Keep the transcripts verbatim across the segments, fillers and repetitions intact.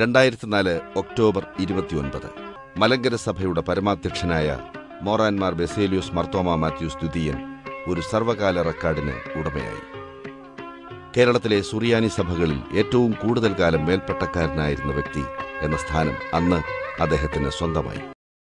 രണ്ടായിരത്തി നാല് ഒക്ടോബർ ഇരുപത്തിയൊൻപത് മലങ്കര സഭയുടെ പരമാധ്യക്ഷനായ മോറാൻമാർ ബെസേലിയോസ് മർത്തോമാ മാത്യൂസ് ദ്വിതീയൻ ഒരു സർവകാല റെക്കോർഡിന് ഉടമയായി. കേരളത്തിലെ സുറിയാനി സഭകളിൽ ഏറ്റവും കൂടുതൽ കാലം മേൽപ്പട്ടക്കാരനായിരുന്ന വ്യക്തി എന്ന സ്ഥാനം അന്ന് അദ്ദേഹത്തിന് സ്വന്തമായി.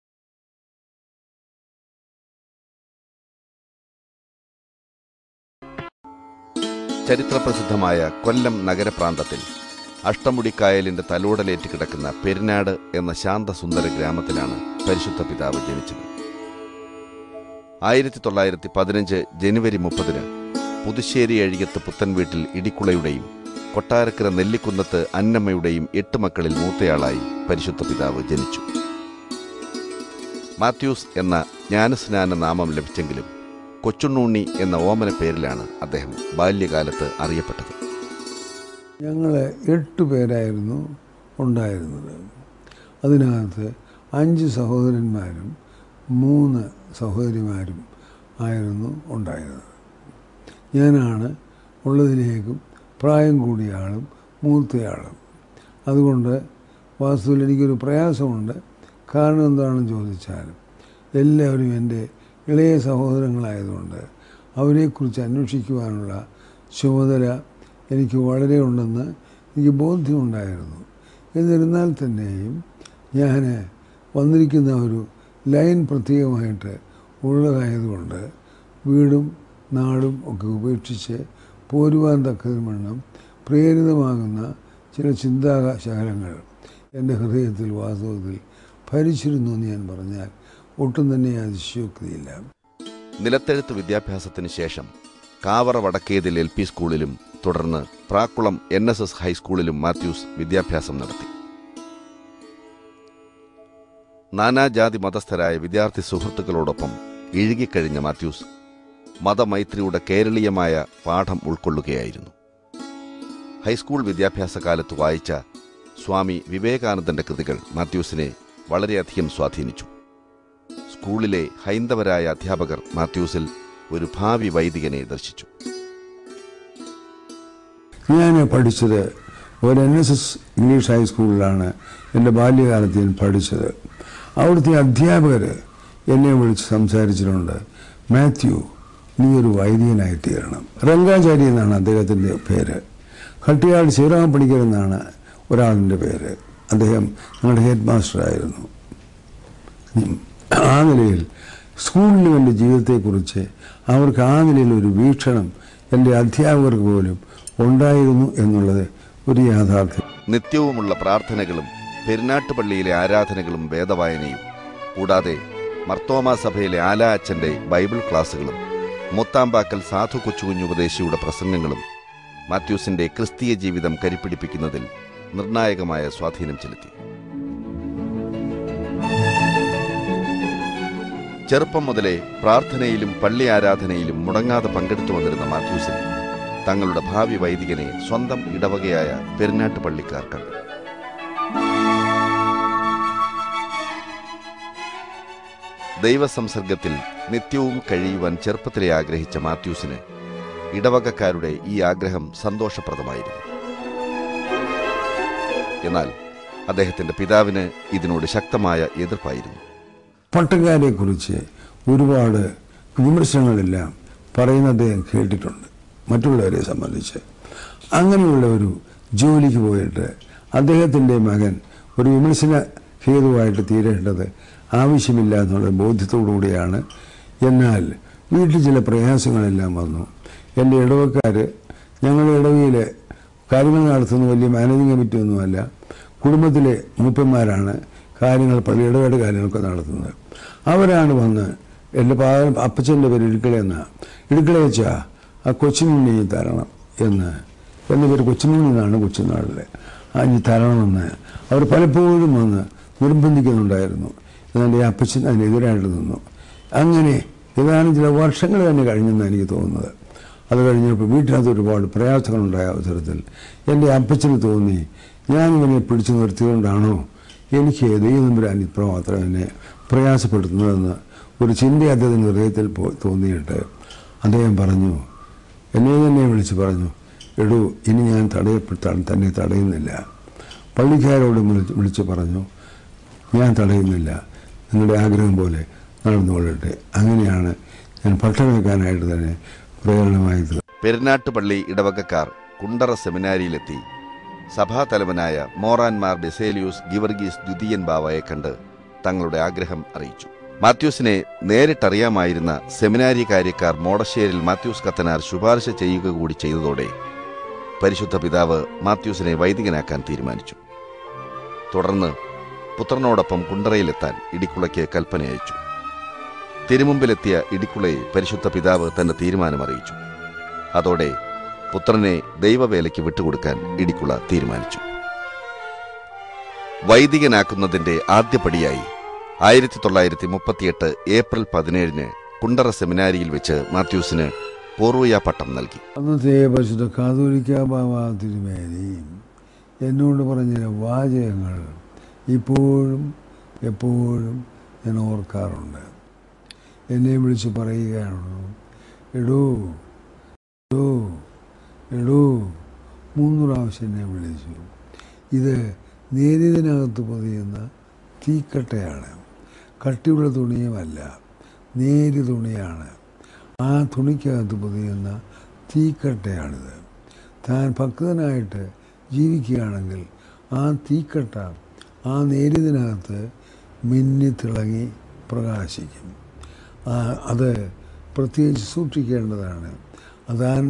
ചരിത്രപ്രസിദ്ധമായ കൊല്ലം നഗരപ്രാന്തത്തിൽ അഷ്ടമുടിക്കായലിന്റെ തലോടലേറ്റ് കിടക്കുന്ന പെരിനാട് എന്ന ശാന്തസുന്ദര ഗ്രാമത്തിലാണ് പരിശുദ്ധ പിതാവ് ജനിച്ചത്. ആയിരത്തി തൊള്ളായിരത്തി പതിനഞ്ച് ജനുവരി മുപ്പതിന് പുതുശ്ശേരി അഴിയത്ത് പുത്തൻവീട്ടിൽ ഇടിക്കുളയുടെയും കൊട്ടാരക്കര നെല്ലിക്കുന്നത്ത് അന്നമ്മയുടെയും എട്ട് മക്കളിൽ മൂത്തയാളായി പരിശുദ്ധ പിതാവ് ജനിച്ചു. മാത്യൂസ് എന്ന ജ്ഞാനസ്നാന നാമം ലഭിച്ചെങ്കിലും കൊച്ചുണ്ണുണ്ണി എന്ന ഓമന പേരിലാണ് അദ്ദേഹം ബാല്യകാലത്ത് അറിയപ്പെട്ടത്. ഞങ്ങൾ എട്ട് പേരായിരുന്നു ഉണ്ടായിരുന്നത്. അതിനകത്ത് അഞ്ച് സഹോദരന്മാരും മൂന്ന് സഹോദരിമാരും ആയിരുന്നു ഉണ്ടായിരുന്നത്. ഞാനാണ് ഉള്ളതിലേക്കും പ്രായം കൂടിയ ആളും മൂത്തയാളും. അതുകൊണ്ട് വാസ്തുവിൽ എനിക്കൊരു പ്രയാസമുണ്ട്. കാരണം എന്താണെന്ന് ചോദിച്ചാൽ എല്ലാവരും എൻ്റെ ഇളയ സഹോദരങ്ങളായതുകൊണ്ട് അവരെക്കുറിച്ച് അന്വേഷിക്കുവാനുള്ള ചുമതല എനിക്ക് വളരെ ഉണ്ടെന്ന് എനിക്ക് ബോധ്യമുണ്ടായിരുന്നു. എന്നിരുന്നാൽ തന്നെയും ഞാൻ വന്നിരിക്കുന്ന ഒരു ലൈൻ പ്രത്യേകമായിട്ട് ഉള്ളതായതുകൊണ്ട് വീടും നാടും ഒക്കെ ഉപേക്ഷിച്ച് പോരുവാൻ തക്കതുമെണ്ണം പ്രേരിതമാകുന്ന ചില ചിന്താശകലങ്ങൾ എൻ്റെ ഹൃദയത്തിൽ വാസ്തവത്തിൽ ഭരിച്ചിരുന്നു എന്ന് ഞാൻ പറഞ്ഞാൽ ഒട്ടും തന്നെ അതിശയോക്തിയില്ല. നിലത്തെഴുത്ത് വിദ്യാഭ്യാസത്തിന് ശേഷം കാവറ വടക്കേതിൽ എൽ പി സ്കൂളിലും തുടർന്ന് പ്രാക്കുളം എൻ എസ് എസ് ഹൈസ്കൂളിലും മാത്യൂസ് വിദ്യാഭ്യാസം നടത്തി. നാനാജാതി മതസ്ഥരായ വിദ്യാർത്ഥി സുഹൃത്തുക്കളോടൊപ്പം ഇഴുകിക്കഴിഞ്ഞ മാത്യൂസ് മതമൈത്രിയുടെ കേരളീയമായ പാഠം ഉൾക്കൊള്ളുകയായിരുന്നു. ഹൈസ്കൂൾ വിദ്യാഭ്യാസ കാലത്ത് വായിച്ച സ്വാമി വിവേകാനന്ദന്റെ കൃതികൾ മാത്യൂസിനെ വളരെയധികം സ്വാധീനിച്ചു. സ്കൂളിലെ ഹൈന്ദവരായ അധ്യാപകർ മാത്യൂസിൽ ഒരു ഭാവി വൈദികനെ ദർശിച്ചു. ഞാൻ പഠിച്ചത് ഒരു എൻ എസ് എസ് ഇംഗ്ലീഷ് ഹൈസ്കൂളിലാണ് എൻ്റെ ബാല്യകാലത്ത് ഞാൻ പഠിച്ചത്. അവിടുത്തെ അധ്യാപകർ എന്നെ വിളിച്ച് സംസാരിച്ചിട്ടുണ്ട്, മാത്യു നീ ഒരു വൈദികനായി തീരണം. രംഗാചാരി എന്നാണ് അദ്ദേഹത്തിൻ്റെ പേര്. കട്ടിയാട് ശിവരാമ പണിക്കർ എന്നാണ് ഒരാളിൻ്റെ പേര്. അദ്ദേഹം ഞങ്ങളുടെ ഹെഡ് മാസ്റ്ററായിരുന്നു. ആ നിലയിൽ സ്കൂളിലും എൻ്റെ ജീവിതത്തെക്കുറിച്ച് അവർക്ക് ആ നിലയിൽ ഒരു വീക്ഷണം എൻ്റെ അധ്യാപകർക്ക് പോലും ഉണ്ടായിരുന്നു എന്നുള്ളത് ഒരു യാഥാർത്ഥ്യം. നിത്യവുമുള്ള പ്രാർത്ഥനകളും പെരുന്നാട്ടുപള്ളിയിലെ ആരാധനകളും വേദവായനയും കൂടാതെ മർത്തോമാ സഭയിലെ ആലാ അച്ഛൻ്റെ ബൈബിൾ ക്ലാസുകളും മുത്താമ്പാക്കൽ സാധു കൊച്ചുകുഞ്ഞുപദേശിയുടെ പ്രസംഗങ്ങളും മാത്യൂസിന്റെ ക്രിസ്തീയ ജീവിതം കരിപ്പിടിപ്പിക്കുന്നതിൽ നിർണായകമായ സ്വാധീനം ചെലുത്തി. ചെറുപ്പം മുതലേ പ്രാർത്ഥനയിലും പള്ളി ആരാധനയിലും മുടങ്ങാതെ പങ്കെടുത്തു വന്നിരുന്ന മാത്യൂസിന് തങ്ങളുടെ ഭാവി വൈദികനെ സ്വന്തം ഇടവകയായ പെരുന്നാട്ടുപള്ളിക്കാർ കണ്ടു. ദൈവസംസർഗത്തിൽ നിത്യവും കഴിയുവാൻ ചെറുപ്പത്തിലെ ആഗ്രഹിച്ച മാത്യൂസിന് ഇടവകക്കാരുടെ ഈ ആഗ്രഹം സന്തോഷപ്രദമായിരുന്നു. എന്നാൽ അദ്ദേഹത്തിന്റെ പിതാവിന് ഇതിനോട് ശക്തമായ എതിർപ്പായിരുന്നു. പട്ടക്കാരെക്കുറിച്ച് ഒരുപാട് വിമർശനങ്ങളെല്ലാം പറയുന്നത് അദ്ദേഹം കേട്ടിട്ടുണ്ട് മറ്റുള്ളവരെ സംബന്ധിച്ച്. അങ്ങനെയുള്ള ഒരു ജോലിക്ക് പോയിട്ട് അദ്ദേഹത്തിൻ്റെ മകൻ ഒരു വിമർശന ഹേതുവായിട്ട് തീരേണ്ടത് ആവശ്യമില്ല എന്നുള്ള ബോധ്യത്തോടുകൂടിയാണ്. എന്നാൽ വീട്ടിൽ ചില പ്രയാസങ്ങളെല്ലാം വന്നു. എൻ്റെ ഇടവക്കാർ ഞങ്ങളുടെ ഇടവയിൽ കാര്യങ്ങൾ നടത്തുന്ന വലിയ മാനേജിങ് കമ്മിറ്റി ഒന്നുമല്ല, കുടുംബത്തിലെ മൂപ്പന്മാരാണ് കാര്യങ്ങൾ പള്ളി ഇടവേട് കാര്യങ്ങളൊക്കെ നടത്തുന്നത്. അവരാണ് വന്ന് എൻ്റെ പാ അപ്പച്ചൻ്റെ പേര് ഇടുക്കളയെന്ന ഇടുക്കളെ വെച്ചാൽ ആ കൊച്ചുമുണ്ണി തരണം എന്ന് എന്ന പേര് കൊച്ചുമുണ്ണി എന്നാണ് കൊച്ചുനാളിൽ ആ ഇനി തരണമെന്ന് അവർ പലപ്പോഴും വന്ന് നിർബന്ധിക്കുന്നുണ്ടായിരുന്നു. എന്നാൽ ഈ അപ്പച്ചൻ അതിനെതിരായിട്ട് നിന്നു. അങ്ങനെ ഏതാനും ചില വർഷങ്ങൾ തന്നെ കഴിഞ്ഞെന്നാണ് എനിക്ക് തോന്നുന്നത്. അത് കഴിഞ്ഞപ്പോൾ വീട്ടിനകത്ത് ഒരുപാട് പ്രയാസങ്ങളുണ്ടായ അവസരത്തിൽ എൻ്റെ അപ്പച്ചന് തോന്നി ഞാനിവനെ പിടിച്ചു നിർത്തിയതുകൊണ്ടാണോ എനിക്ക് ദൈവനമ്പുരാൻ ഇപ്പോൾ മാത്രം എന്നെ പ്രയാസപ്പെടുത്തുന്നതെന്ന് ഒരു ചിന്ത അദ്ദേഹത്തിൻ്റെ ഹൃദയത്തിൽ തോന്നിയിട്ട് അദ്ദേഹം പറഞ്ഞു, എന്നെ തന്നെ വിളിച്ച് പറഞ്ഞു, എടൂ ഇനി ഞാൻ തടയപ്പെട്ടാൽ തന്നെ തടയുന്നില്ല. പള്ളിക്കാരോട് വിളിച്ച് വിളിച്ച് പറഞ്ഞു, ഞാൻ തടയുന്നില്ല, നിങ്ങളുടെ ആഗ്രഹം പോലെ നടന്നുകൊള്ളട്ടെ. അങ്ങനെയാണ് ഞാൻ പട്ടം വെക്കാനായിട്ട് തന്നെ പ്രേരണമായത്. പെരുന്നാട്ടുപള്ളി ഇടവകക്കാർ കുണ്ടറ സെമിനാരിയിലെത്തി സഭാതലവനായ മോറാൻമാർ ബെസേലിയൂസ് ഗിവർഗീസ് ദ്വിതീയൻ ബാവയെ കണ്ട് തങ്ങളുടെ ആഗ്രഹം അറിയിച്ചു. മാത്യൂസിനെ നേരിട്ടറിയാമായിരുന്ന സെമിനാരി കാര്യക്കാർ മോടശ്ശേരിൽ മാത്യൂസ് കത്തനാർ ശുപാർശ ചെയ്യുക കൂടി ചെയ്തതോടെ പരിശുദ്ധ പിതാവ് മാത്യൂസിനെ വൈദികനാക്കാൻ തീരുമാനിച്ചു. തുടർന്ന് പുത്രനോടൊപ്പം കുണ്ടറയിലെത്താൻ ഇടിക്കുളയ്ക്ക് കൽപ്പന അയച്ചു. തിരുമുമ്പിലെത്തിയ ഇടിക്കുളയെ പരിശുദ്ധ പിതാവ് തന്റെ തീരുമാനമറിയിച്ചു. അതോടെ പുത്രനെ ദൈവവേലയ്ക്ക് വിട്ടുകൊടുക്കാൻ ഇടിക്കുള തീരുമാനിച്ചു. വൈദികനാക്കുന്നതിന്റെ ആദ്യപടിയായി ആയിരത്തി തൊള്ളായിരത്തി മുപ്പത്തിയെട്ട് ഏപ്രിൽ പതിനേഴിന് കുണ്ടറ സെമിനാരിയിൽ വെച്ച് മാത്യൂസിന് പൂർവ്വയ പട്ടം നൽകി. അന്നത്തെ പരിശുദ്ധ കാതോലിക്ക ബാവ തിരുമേനി എന്നോട് പറഞ്ഞ വാചകങ്ങൾ ഇപ്പോഴും എപ്പോഴും ഞാൻ ഓർക്കാറുണ്ട്. എന്നെ വിളിച്ച് പറയുകയാണ്, എടോ എടോ എടോ മൂന്ന് പ്രാവശ്യം എന്നെ വിളിച്ചു. ഇത് നേരിയതിനകത്ത് പൊതിയുന്ന തീക്കട്ടയാണ്, കട്ടിയുള്ള തുണിയുമല്ല, നേരിയ തുണിയാണ്. ആ തുണിക്കകത്ത് പൊതിയുന്ന തീക്കട്ടയാണിത്. താൻ ഭക്തനായിട്ട് ജീവിക്കുകയാണെങ്കിൽ ആ തീക്കട്ട ആ നേരിയതിനകത്ത് മിന്നി തിളങ്ങി പ്രകാശിക്കും. അത് പ്രത്യേകിച്ച് സൂക്ഷിക്കേണ്ടതാണ്. അതാൻ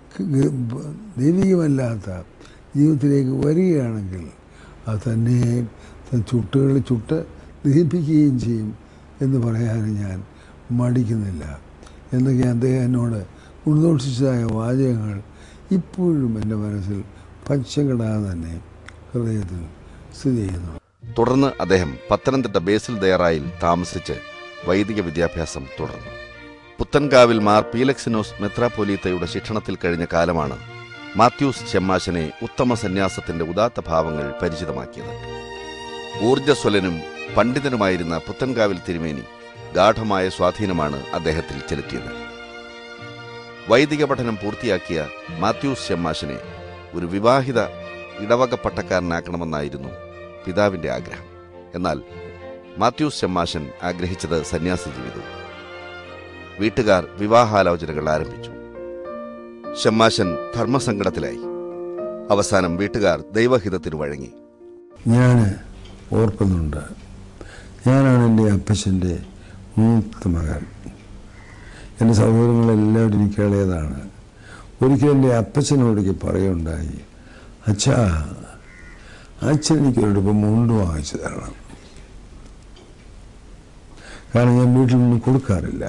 ദൈവികമല്ലാത്ത ജീവിതത്തിലേക്ക് വരികയാണെങ്കിൽ അത് തന്നെ ചുട്ടുകൾ ചുട്ട് ദഹിപ്പിക്കുകയും ചെയ്യും എന്ന് പറയാൻ ഞാൻ മടിക്കുന്നില്ല. എന്നൊക്കെ അദ്ദേഹം എന്നോട് ഉൾദോഷിച്ചതായ വാചകങ്ങൾ ഇപ്പോഴും എൻ്റെ മനസ്സിൽ പച്ചകിടാതെ തന്നെ ഹൃദയത്തിൽ സ്ഥിതി ചെയ്യുന്നു. തുടർന്ന് അദ്ദേഹം പത്തനംതിട്ട ബേസിൽ ദയറായിൽ താമസിച്ച് വൈദിക വിദ്യാഭ്യാസം തുടർന്നു. പുത്തൻകാവിൽ മാർ പീലക്സിനോസ് മെത്രാപ്പൊലീത്തയുടെ ശിക്ഷണത്തിൽ കഴിഞ്ഞ കാലമാണ് മാത്യൂസ് ഷെമ്മാശനെ ഉത്തമ സന്യാസത്തിന്റെ ഉദാത്ത ഭാവങ്ങൾ പരിചിതമാക്കിയത്. ഊർജ്ജസ്വലനും പണ്ഡിതനുമായിരുന്ന പുത്തൻകാവിൽ തിരുമേനി ഗാഠമായ സ്വാധീനമാണ് അദ്ദേഹത്തിൽ ചെലുത്തിയത്. വൈദിക പഠനം പൂർത്തിയാക്കിയ മാത്യൂസ് ഷെമ്മാശനെ ഒരു വിവാഹിത ഇടവക പട്ടക്കാരനാക്കണമെന്നായിരുന്നു പിതാവിന്റെ ആഗ്രഹം. എന്നാൽ മാത്യൂസ് ഷെമ്മാശൻ ആഗ്രഹിച്ചത് സന്യാസ ജീവിതവും. വീട്ടുകാർ വിവാഹാലോചനകൾ ആരംഭിച്ചു. ഷെമ്മാശൻ ധർമ്മസങ്കടത്തിലായി. അവസാനം വീട്ടുകാർ ദൈവഹിതത്തിന് വഴങ്ങി. ഞാൻ ഓർക്കുന്നുണ്ട്, ഞാനാണ് എൻ്റെ അപ്പച്ചൻ്റെ മൂത്ത മകൻ. എൻ്റെ സഹോദരങ്ങളെല്ലാവരും എനിക്ക് ഇളയതാണ്. ഒരിക്കലും എൻ്റെ അപ്പച്ചനോടേക്ക് പറയുണ്ടായി, അച്ഛാ, അച്ഛൻ എനിക്കൊരിടപ്പം മുണ്ട് വാങ്ങിച്ചു തരണം. കാരണം ഞാൻ വീട്ടിൽ നിന്ന് കൊടുക്കാറില്ല.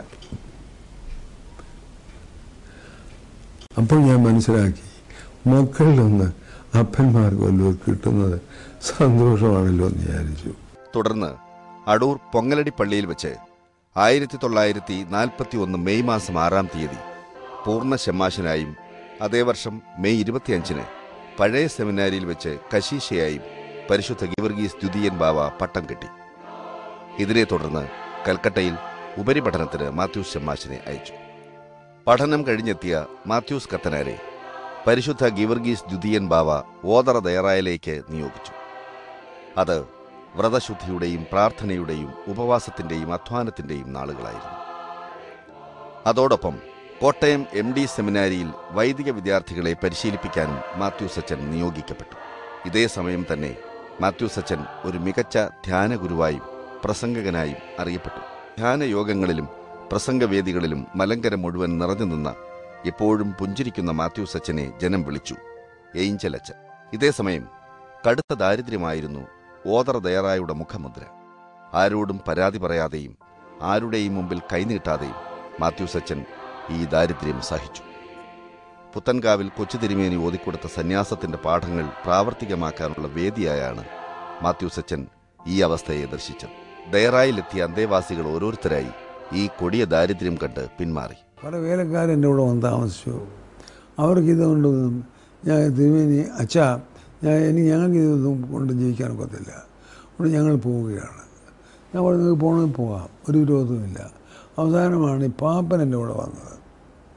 അപ്പോൾ ഞാൻ മനസ്സിലാക്കി, മക്കളിൽ നിന്ന് അപ്പന്മാർക്ക് വല്ലതും കിട്ടുന്നത് സന്തോഷമാണല്ലോ എന്ന് വിചാരിച്ചു. തുടർന്ന് അടൂർ പൊങ്ങലടി പള്ളിയിൽ വെച്ച് ആയിരത്തി തൊള്ളായിരത്തി നാൽപ്പത്തി ഒന്ന് മെയ് മാസം ആറാം തീയതി പൂർണ്ണ ഷെമ്മാശനായും അതേ വർഷം മെയ് ഇരുപത്തിയഞ്ചിന് പഴയ സെമിനാരിയിൽ വെച്ച് കശീശയായും പരിശുദ്ധ ഗിവർഗീസ് ദ്വിതീയൻ ബാവ പട്ടം കെട്ടി. ഇതിനെ തുടർന്ന് കൽക്കട്ടയിൽ ഉപരിപഠനത്തിന് മാത്യൂസ് ഷെമ്മാശനെ അയച്ചു. പഠനം കഴിഞ്ഞെത്തിയ മാത്യൂസ് കത്തനാരെ പരിശുദ്ധ ഗിവർഗീസ് ദ്വിതീയൻ ബാവ ഓതറ ദയറായിലേക്ക് നിയോഗിച്ചു. അത് വ്രതശുദ്ധിയുടെയും പ്രാർത്ഥനയുടെയും ഉപവാസത്തിന്റെയും അധ്വാനത്തിന്റെയും നാളുകളായിരുന്നു. അതോടൊപ്പം കോട്ടയം എം ഡി സെമിനാരിയിൽ വൈദിക വിദ്യാർത്ഥികളെ പരിശീലിപ്പിക്കാനും മാത്യൂസ് അച്ചൻ നിയോഗിക്കപ്പെട്ടു. ഇതേ സമയം തന്നെ മാത്യൂസ് അച്ചൻ ഒരു മികച്ച ധ്യാനഗുരുവായും പ്രസംഗകനായും അറിയപ്പെട്ടു. ധ്യാനയോഗങ്ങളിലും പ്രസംഗവേദികളിലും മലങ്കര മുഴുവൻ നിറഞ്ഞു നിന്ന എപ്പോഴും പുഞ്ചിരിക്കുന്ന മാത്യൂസ് അച്ചനെ ജനം വിളിച്ചു ഏഞ്ചൽ അച്ചൻ. ഇതേസമയം കടുത്ത ദാരിദ്ര്യമായിരുന്നു ഓതറ ദയറായുടെ മുഖമുദ്ര. ആരോടും പരാതി പറയാതെയും ആരുടെയും മുമ്പിൽ കൈനീട്ടാതെയും മാത്യൂസ് അച്ചൻ ഈ ദാരിദ്ര്യം സഹിച്ചു. പുത്തൻകാവിൽ കൊച്ചു തിരുമേനി ഓതിക്കൊടുത്ത സന്യാസത്തിന്റെ പാഠങ്ങൾ പ്രാവർത്തികമാക്കാനുള്ള വേദിയായാണ് മാത്യൂസ് അച്ചൻ ഈ അവസ്ഥയെ ദർശിച്ചത്. ദയറായിലെത്തിയ അന്തേവാസികൾ ഓരോരുത്തരായി ഈ കൊടിയ ദാരിദ്ര്യം കണ്ട് പിന്മാറി. പല വേലക്കാരെൻ്റെ കൂടെ വന്ന് താമസിച്ചു. അവർക്ക് ഇതുകൊണ്ടൊന്നും ഞാൻ തിരുമേനി അച്ഛാ, ഞാൻ ഇനി ഞങ്ങൾക്ക് ഇതൊന്നും കൊണ്ട് ജീവിക്കാനൊക്കത്തില്ല, അതുകൊണ്ട് ഞങ്ങൾ പോവുകയാണ്. ഞാൻ പറഞ്ഞു, നിങ്ങൾക്ക് പോകണമെങ്കിൽ പോകാം, ഒരു വിരോധവുമില്ല. അവസാനമാണ് ഈ പാപ്പൻ എൻ്റെ കൂടെ വന്നത്.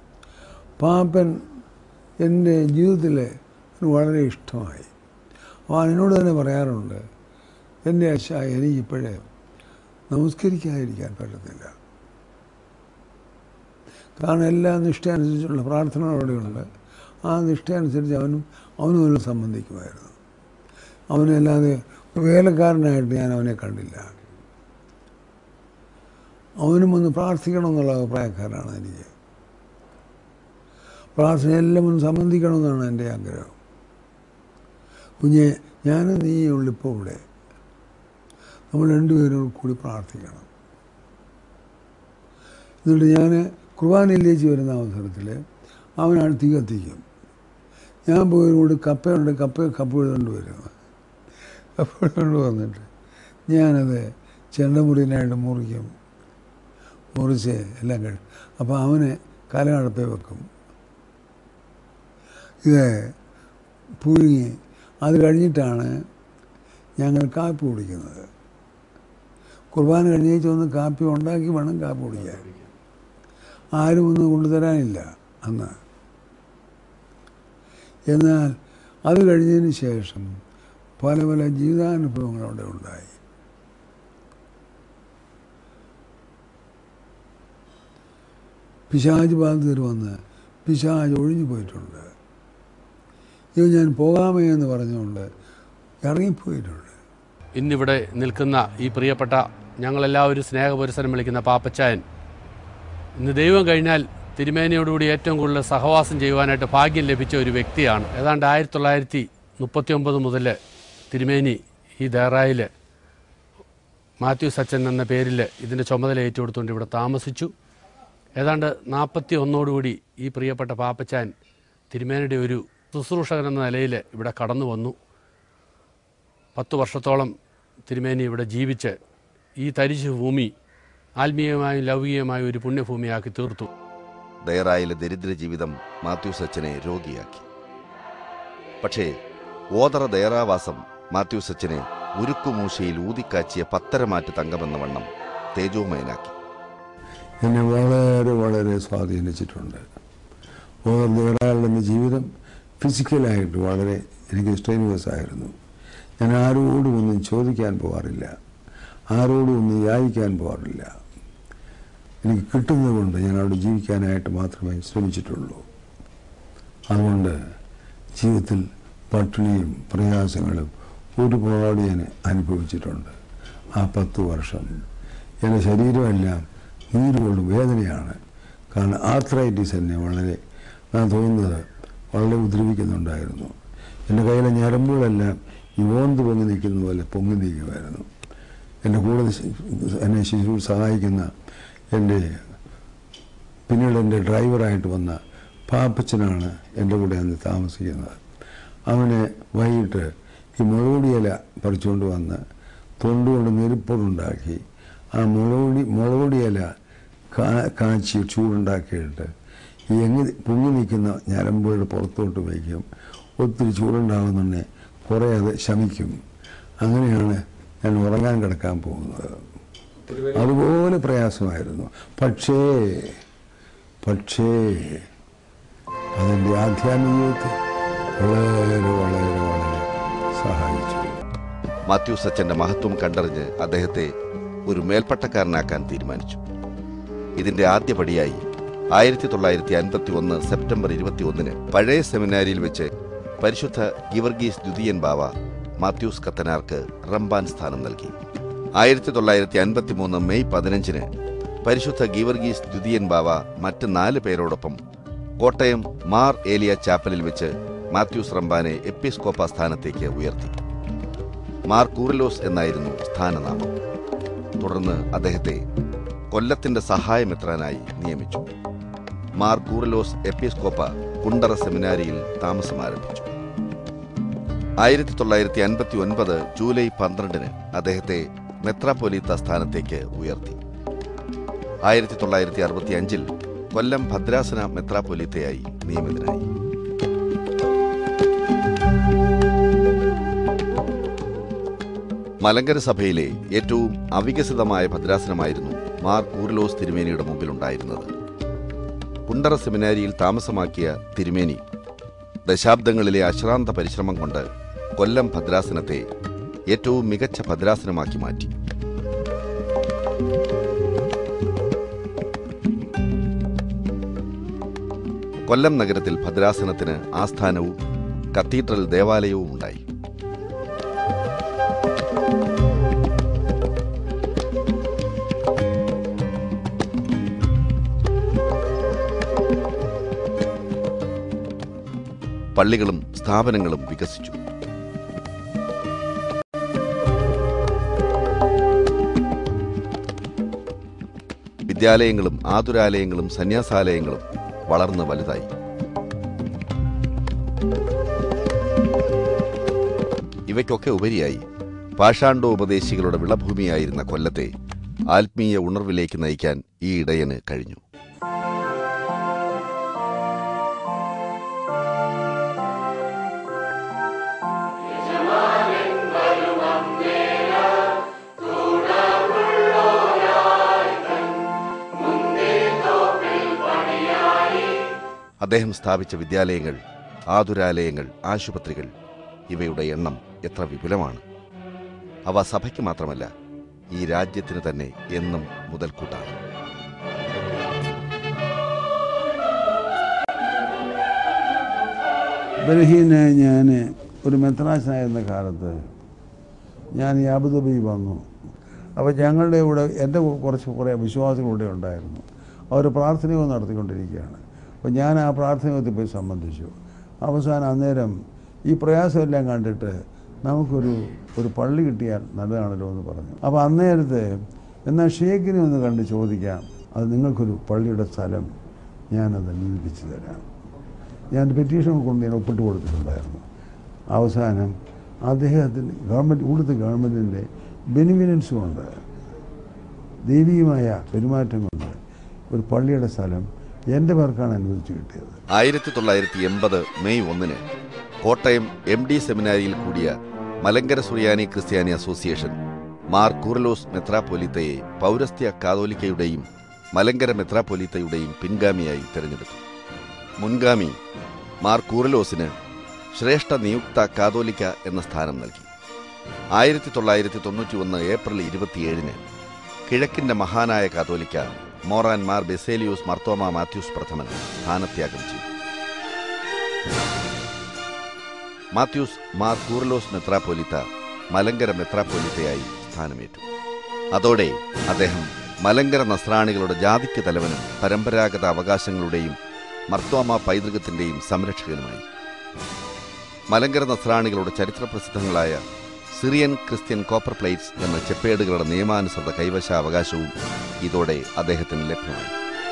പാപ്പൻ എൻ്റെ ജീവിതത്തിൽ വളരെ ഇഷ്ടമായി. അപ്പോൾ എന്നോട് തന്നെ പറയാറുണ്ട്, എൻ്റെ അച്ഛ എനിക്കിപ്പോഴേ നമസ്കരിക്കാതിരിക്കാൻ പറ്റത്തില്ല. കാരണം എല്ലാ നിഷ്ഠ അനുസരിച്ചുള്ള പ്രാർത്ഥന അവിടെയുണ്ട്. ആ നിഷ്ഠ അനുസരിച്ച് അവനും അവനും അതിൽ സംബന്ധിക്കുമായിരുന്നു. അവനല്ലാതെ വേലക്കാരനായിട്ട് ഞാൻ അവനെ കണ്ടില്ല. അവനും ഒന്ന് പ്രാർത്ഥിക്കണമെന്നുള്ള അഭിപ്രായക്കാരാണ് എനിക്ക്. പ്രാർത്ഥന എല്ലാം ഒന്ന് സംബന്ധിക്കണമെന്നാണ് എൻ്റെ ആഗ്രഹം. കുഞ്ഞെ, ഞാനും നീ ഉള്ളിപ്പോൾ ഇവിടെ നമ്മൾ രണ്ടുപേരും കൂടി പ്രാർത്ഥിക്കണം. എന്നിട്ട് ഞാൻ കുർബാനയിലേക്ക് വരുന്ന അവസരത്തിൽ അവനാണ് തീ കത്തിക്കും. ഞാൻ പോയി കൂടി കപ്പയുണ്ട്, കപ്പ കപ്പ എഴുതുകൊണ്ട് വരും. കപ്പ എഴുതുകൊണ്ട് വന്നിട്ട് ഞാനത് ചെണ്ടമുറിനായിട്ട് മുറിക്കും. മുറിച്ച് എല്ലാം കഴിയും. അപ്പോൾ അവന് കലകടപ്പേ വെക്കും. ഇത് പുഴുങ്ങി അത് കഴിഞ്ഞിട്ടാണ് ഞങ്ങൾ കാപ്പി കുടിക്കുന്നത്. കുർബാന കഴിഞ്ഞേച്ച് ഒന്ന് കാപ്പി ഉണ്ടാക്കി വേണം കാപ്പി കുടിക്കാൻ. ആരും ഒന്നും കൊണ്ടുതരാനില്ല അന്ന്. എന്നാൽ അത് കഴിഞ്ഞതിന് ശേഷം പല പല ജീവിതാനുഭവങ്ങൾ അവിടെ ഉണ്ടായി. പിശാച് ബാധിതർ വന്ന് പിശാച് ഒഴിഞ്ഞു പോയിട്ടുണ്ട്. ഇത് ഞാൻ പോകാമേ എന്ന് പറഞ്ഞുകൊണ്ട് ഇറങ്ങിപ്പോയിട്ടുണ്ട്. ഇന്നിവിടെ നിൽക്കുന്ന ഈ പ്രിയപ്പെട്ട ഞങ്ങളെല്ലാവരും സ്നേഹപുരസരം വിളിക്കുന്ന പാപ്പച്ചായൻ ഇന്ന് ദൈവം കഴിഞ്ഞാൽ തിരുമേനിയോടുകൂടി ഏറ്റവും കൂടുതൽ സഹവാസം ചെയ്യുവാനായിട്ട് ഭാഗ്യം ലഭിച്ച ഒരു വ്യക്തിയാണ്. ഏതാണ്ട് ആയിരത്തി തൊള്ളായിരത്തി മുപ്പത്തി ഒമ്പത് മുതൽ തിരുമേനി ഈ ദേറായിൽ മാത്യൂസ് അച്ഛൻ എന്ന പേരിൽ ഇതിൻ്റെ ചുമതല ഏറ്റെടുത്തുകൊണ്ട് ഇവിടെ താമസിച്ചു. ഏതാണ്ട് നാൽപ്പത്തി ഒന്നോടുകൂടി ഈ പ്രിയപ്പെട്ട പാപ്പച്ചാൻ തിരുമേനിയുടെ ഒരു ശുശ്രൂഷകൻ എന്ന നിലയിൽ ഇവിടെ കടന്നു വന്നു. പത്തു വർഷത്തോളം തിരുമേനി ഇവിടെ ജീവിച്ച് ഈ തരിശു ഭൂമി ആത്മീയമായും ലൗകികമായും ഒരു പുണ്യഭൂമിയാക്കി തീർത്തു. ദയറായിലെ ദരിദ്ര ജീവിതം മാത്യൂസ് അച്ഛനെ രോഗിയാക്കി. പക്ഷേ ഓതറ ദയറാവാസം മാത്യൂസ് അച്ഛനെ ഉരുക്കുമൂശയിൽ ഊതിക്കാച്ചിയ പത്തരമാറ്റ് തങ്കമെന്ന വണ്ണം തേജോമയനാക്കി. എന്നെ വളരെ വളരെ സ്വാധീനിച്ചിട്ടുണ്ട്. ഓതറ ദയറായിലെ ജീവിതം ഫിസിക്കലായിട്ട് വളരെ എനിക്ക് സ്ട്രെയിനുവസ് ആയിരുന്നു. ഞാൻ ആരോടും ഒന്നും ചോദിക്കാൻ പോകാറില്ല, ആരോടും ഒന്നും യാചിക്കാൻ പോകാറില്ല. എനിക്ക് കിട്ടുന്നത് കൊണ്ട് ഞാൻ അവിടെ ജീവിക്കാനായിട്ട് മാത്രമേ ശ്രമിച്ചിട്ടുള്ളൂ. അതുകൊണ്ട് ജീവിതത്തിൽ പട്ടിണിയും പ്രയാസങ്ങളും ഒരുപാട് ഞാൻ അനുഭവിച്ചിട്ടുണ്ട്. ആ പത്ത് വർഷം എൻ്റെ ശരീരമെല്ലാം നീരുകൊണ്ടും വേദനയാണ്. കാരണം ആർത്രൈറ്റിസ് എന്നെ വളരെ ഞാൻ തോന്നുന്നത് വളരെ ഉപദ്രവിക്കുന്നുണ്ടായിരുന്നു. എൻ്റെ കയ്യിലെ ഞരമ്പുകളെല്ലാം ഈ ഓന്ത് പൊങ്ങി നിൽക്കുന്ന പോലെ പൊങ്ങി നിൽക്കുമായിരുന്നു. എൻ്റെ കൂടെ എന്നെ ശിശു സഹായിക്കുന്ന എൻ്റെ പിന്നീട് എൻ്റെ ഡ്രൈവറായിട്ട് വന്ന പാപ്പച്ചനാണ് എൻ്റെ കൂടെ അന്ന് താമസിക്കുന്നത്. അവനെ വൈകിട്ട് ഈ മുളകുടിയില പറിച്ചുകൊണ്ട് വന്ന് തൊണ്ടുകൊണ്ട് നെരുപ്പൊടുണ്ടാക്കി ആ മുളകുടി മുളകുടിയില കാ കാച്ചി ചൂടുണ്ടാക്കിയിട്ട് ഈ എങ്ങി പൊങ്ങി നിൽക്കുന്ന ഞരമ്പുകളുടെ പുറത്തോട്ട് വയ്ക്കും. ഒത്തിരി ചൂടുണ്ടാകുന്നുണ്ടെ കുറേ അത് ശമിക്കും. അങ്ങനെയാണ് ഞാൻ ഉറങ്ങാൻ കിടക്കാൻ പോകുന്നത്. അതുപോലെ പ്രയാസമായിരുന്നു. പക്ഷേ പക്ഷേ അതെൻ്റെ ആധ്യാത്മിക ജീവിതത്തെ വളരെ വളരെ വളരെ സഹായിച്ചു. മാത്യൂസ് അച്ഛൻ്റെ മഹത്വം കണ്ടറിഞ്ഞ് അദ്ദേഹത്തെ ഒരു മേൽപ്പട്ടക്കാരനാക്കാൻ തീരുമാനിച്ചു. ഇതിൻ്റെ ആദ്യപടിയായി ആയിരത്തി തൊള്ളായിരത്തി അൻപത്തി ഒന്ന് സെപ്റ്റംബർ ഇരുപത്തി ഒന്നിന് പഴയ സെമിനാരിയിൽ വെച്ച് പരിശുദ്ധ ഗീവർഗീസ് ദ്വിതീയൻ ബാവ മാത്യൂസ് കത്തനാർക്ക് റംബാൻ സ്ഥാനം നൽകി. ആയിരത്തി തൊള്ളായിരത്തി അൻപത്തി മൂന്ന് മെയ് പതിനഞ്ചിന് പരിശുദ്ധ ഗീവർഗീസ് ദ്വിതീയൻ ബാവ മറ്റ് നാല് പേരോടൊപ്പം കോട്ടയം മാർ ഏലിയ ചാപ്പലിൽ വെച്ച് മാത്യൂസ് റംബാനെ എപ്പിസ്കോപ്പ സ്ഥാനത്തേക്ക് ഉയർത്തി. മാർ കൂറിലോസ് എന്നായിരുന്നു സ്ഥാനനാമം. തുടർന്ന് അദ്ദേഹത്തെ കൊല്ലത്തിന്റെ സഹായമെത്രാനായി നിയമിച്ചു. മാർ കൂറിലോസ് എപ്പിസ്കോപ്പ കുണ്ടറ സെമിനാരിയിൽ താമസമാരംഭിച്ചു. ആയിരത്തി തൊള്ളായിരത്തി അൻപത്തി ഒൻപത് ജൂലൈ പന്ത്രണ്ടിന് അദ്ദേഹത്തെ മെത്രാപ്പൊലീത്ത സ്ഥാനത്തേക്ക് ഉയർത്തി. ആയിരത്തി തൊള്ളായിരത്തി അറുപത്തി അഞ്ചിൽ കൊല്ലം ഭദ്രാസന മെത്രാപ്പൊലീത്തയായി നിയമിതനായി. മലങ്കര സഭയിലെ ഏറ്റവും അവികസിതമായ ഭദ്രാസനമായിരുന്നു മാർ കൂറിലോസ് തിരുമേനിയുടെ മുമ്പിലുണ്ടായിരുന്നത്. കുണ്ടറ സെമിനാരിയിൽ താമസമാക്കിയ തിരുമേനി ദശാബ്ദങ്ങളിലെ അശ്രാന്ത പരിശ്രമം കൊണ്ട് കൊല്ലം ഭദ്രാസനത്തെ ഏറ്റവും മികച്ച ഭദ്രാസനമാക്കി മാറ്റി. കൊല്ലം നഗരത്തിൽ ഭദ്രാസനത്തിന് ആസ്ഥാനവും കത്തീഡ്രൽ ദേവാലയവും ഉണ്ടായി. പള്ളികളും സ്ഥാപനങ്ങളും വികസിച്ചു. വിദ്യാലയങ്ങളും ആതുരാലയങ്ങളും സന്യാസാലയങ്ങളും വളർന്ന് വലുതായി. ഇവയ്ക്കൊക്കെ ഉപരിയായി പാഷാണ്ഡോപദേശികളുടെ വിളഭൂമിയായിരുന്ന കൊല്ലത്തെ ആത്മീയ ഉണർവിലേക്ക് നയിക്കാൻ ഈ ഇടയന് കഴിഞ്ഞു. അദ്ദേഹം സ്ഥാപിച്ച വിദ്യാലയങ്ങൾ, ആതുരാലയങ്ങൾ, ആശുപത്രികൾ ഇവയുടെ എണ്ണം എത്ര വിപുലമാണ്. അവ സഭയ്ക്ക് മാത്രമല്ല, ഈ രാജ്യത്തിന് തന്നെ എന്നും മുതൽക്കൂട്ടാണ്. ഡൽഹിയിൽ ഞാൻ ഒരു മെത്രാശനായിരുന്ന കാലത്ത് ഞാൻ ഈ അബുദാബി വന്നു. അപ്പോൾ ഞങ്ങളുടെ കൂടെ എൻ്റെ കുറച്ച് കുറേ വിശ്വാസികളുടെ ഉണ്ടായിരുന്നു. അവർ പ്രാർത്ഥനയും നടത്തിക്കൊണ്ടിരിക്കുകയാണ്. അപ്പോൾ ഞാൻ ആ പ്രാർത്ഥനയത്തിൽ പോയി സംബന്ധിച്ചു. അവസാനം അന്നേരം ഈ പ്രയാസമെല്ലാം കണ്ടിട്ട് നമുക്കൊരു ഒരു പള്ളി കിട്ടിയാൽ നല്ലതാണല്ലോ എന്ന് പറഞ്ഞു. അപ്പോൾ അന്നേരത്തെ എന്നാൽ ഷേഖിനെ ഒന്ന് കണ്ട് ചോദിക്കാം, അത് നിങ്ങൾക്കൊരു പള്ളിയുടെ സ്ഥലം ഞാനത് നിയന്ത്രിച്ചു തരാം. ഞാൻ പെറ്റീഷൻ കൊണ്ട് ഞാൻ ഒപ്പിട്ട് കൊടുത്തിട്ടുണ്ടായിരുന്നു. അവസാനം അദ്ദേഹത്തിന് ഗവൺമെൻറ് ഇവിടുത്തെ ഗവൺമെൻറ്റിൻ്റെ ബെനിഫിനൻസ് കൊണ്ട്, ദൈവീയമായ പെരുമാറ്റം കൊണ്ട് ഒരു പള്ളിയുടെ സ്ഥലം എൻ്റെ പേർക്കാണ് അനുവദിച്ചു കിട്ടിയത്. ആയിരത്തി തൊള്ളായിരത്തി എൺപത് മെയ് ഒന്നിന് കോട്ടയം എം ഡി സെമിനാരിയിൽ കൂടിയ മലങ്കര സുറിയാനി ക്രിസ്ത്യാനി അസോസിയേഷൻ മാർ കൂറലോസ് മെത്രാപ്പൊലീത്തയെ പൗരസ്ത്യ കാതോലിക്കയുടെയും മലങ്കര മെത്രാപ്പൊലീത്തയുടെയും പിൻഗാമിയായി തിരഞ്ഞെടുത്തു. മുൻഗാമി മാർ കൂറലോസിന് ശ്രേഷ്ഠ നിയുക്ത കാതോലിക്ക എന്ന സ്ഥാനം നൽകി. ആയിരത്തി തൊള്ളായിരത്തി തൊണ്ണൂറ്റി ഒന്ന് ഏപ്രിൽ ഇരുപത്തിയേഴിന് കിഴക്കിൻ്റെ മഹാനായ കാതോലിക്ക മോറാൻ മാർ ബെസേലിയോസ് മർത്തോമ മാത്യൂസ് പ്രഥമൻ സ്ഥാനത്യാഗം ചെയ്തു. മാത്യൂസ് മാർ കൂറലോസ് മെത്രാപ്പൊലീത്ത മലങ്കര മെത്രാപ്പൊലീത്തയായി സ്ഥാനമേറ്റു. അതോടെ അദ്ദേഹം മലങ്കര നസ്രാണികളുടെ ജാതിക്ക് തലവനും പരമ്പരാഗത അവകാശങ്ങളുടെയും മർത്തോമ പൈതൃകത്തിൻ്റെയും സംരക്ഷകനുമായി. മലങ്കര നസ്രാണികളുടെ ചരിത്രപ്രസിദ്ധങ്ങളായ സിറിയൻ ക്രിസ്ത്യൻ കോപ്പർ പ്ലേറ്റ്സ് എന്ന ചെപ്പേടുകളുടെ നിയമാനുസൃത കൈവശാവകാശവും ഇതോടെ അദ്ദേഹത്തിന് ലഭ്യമായി.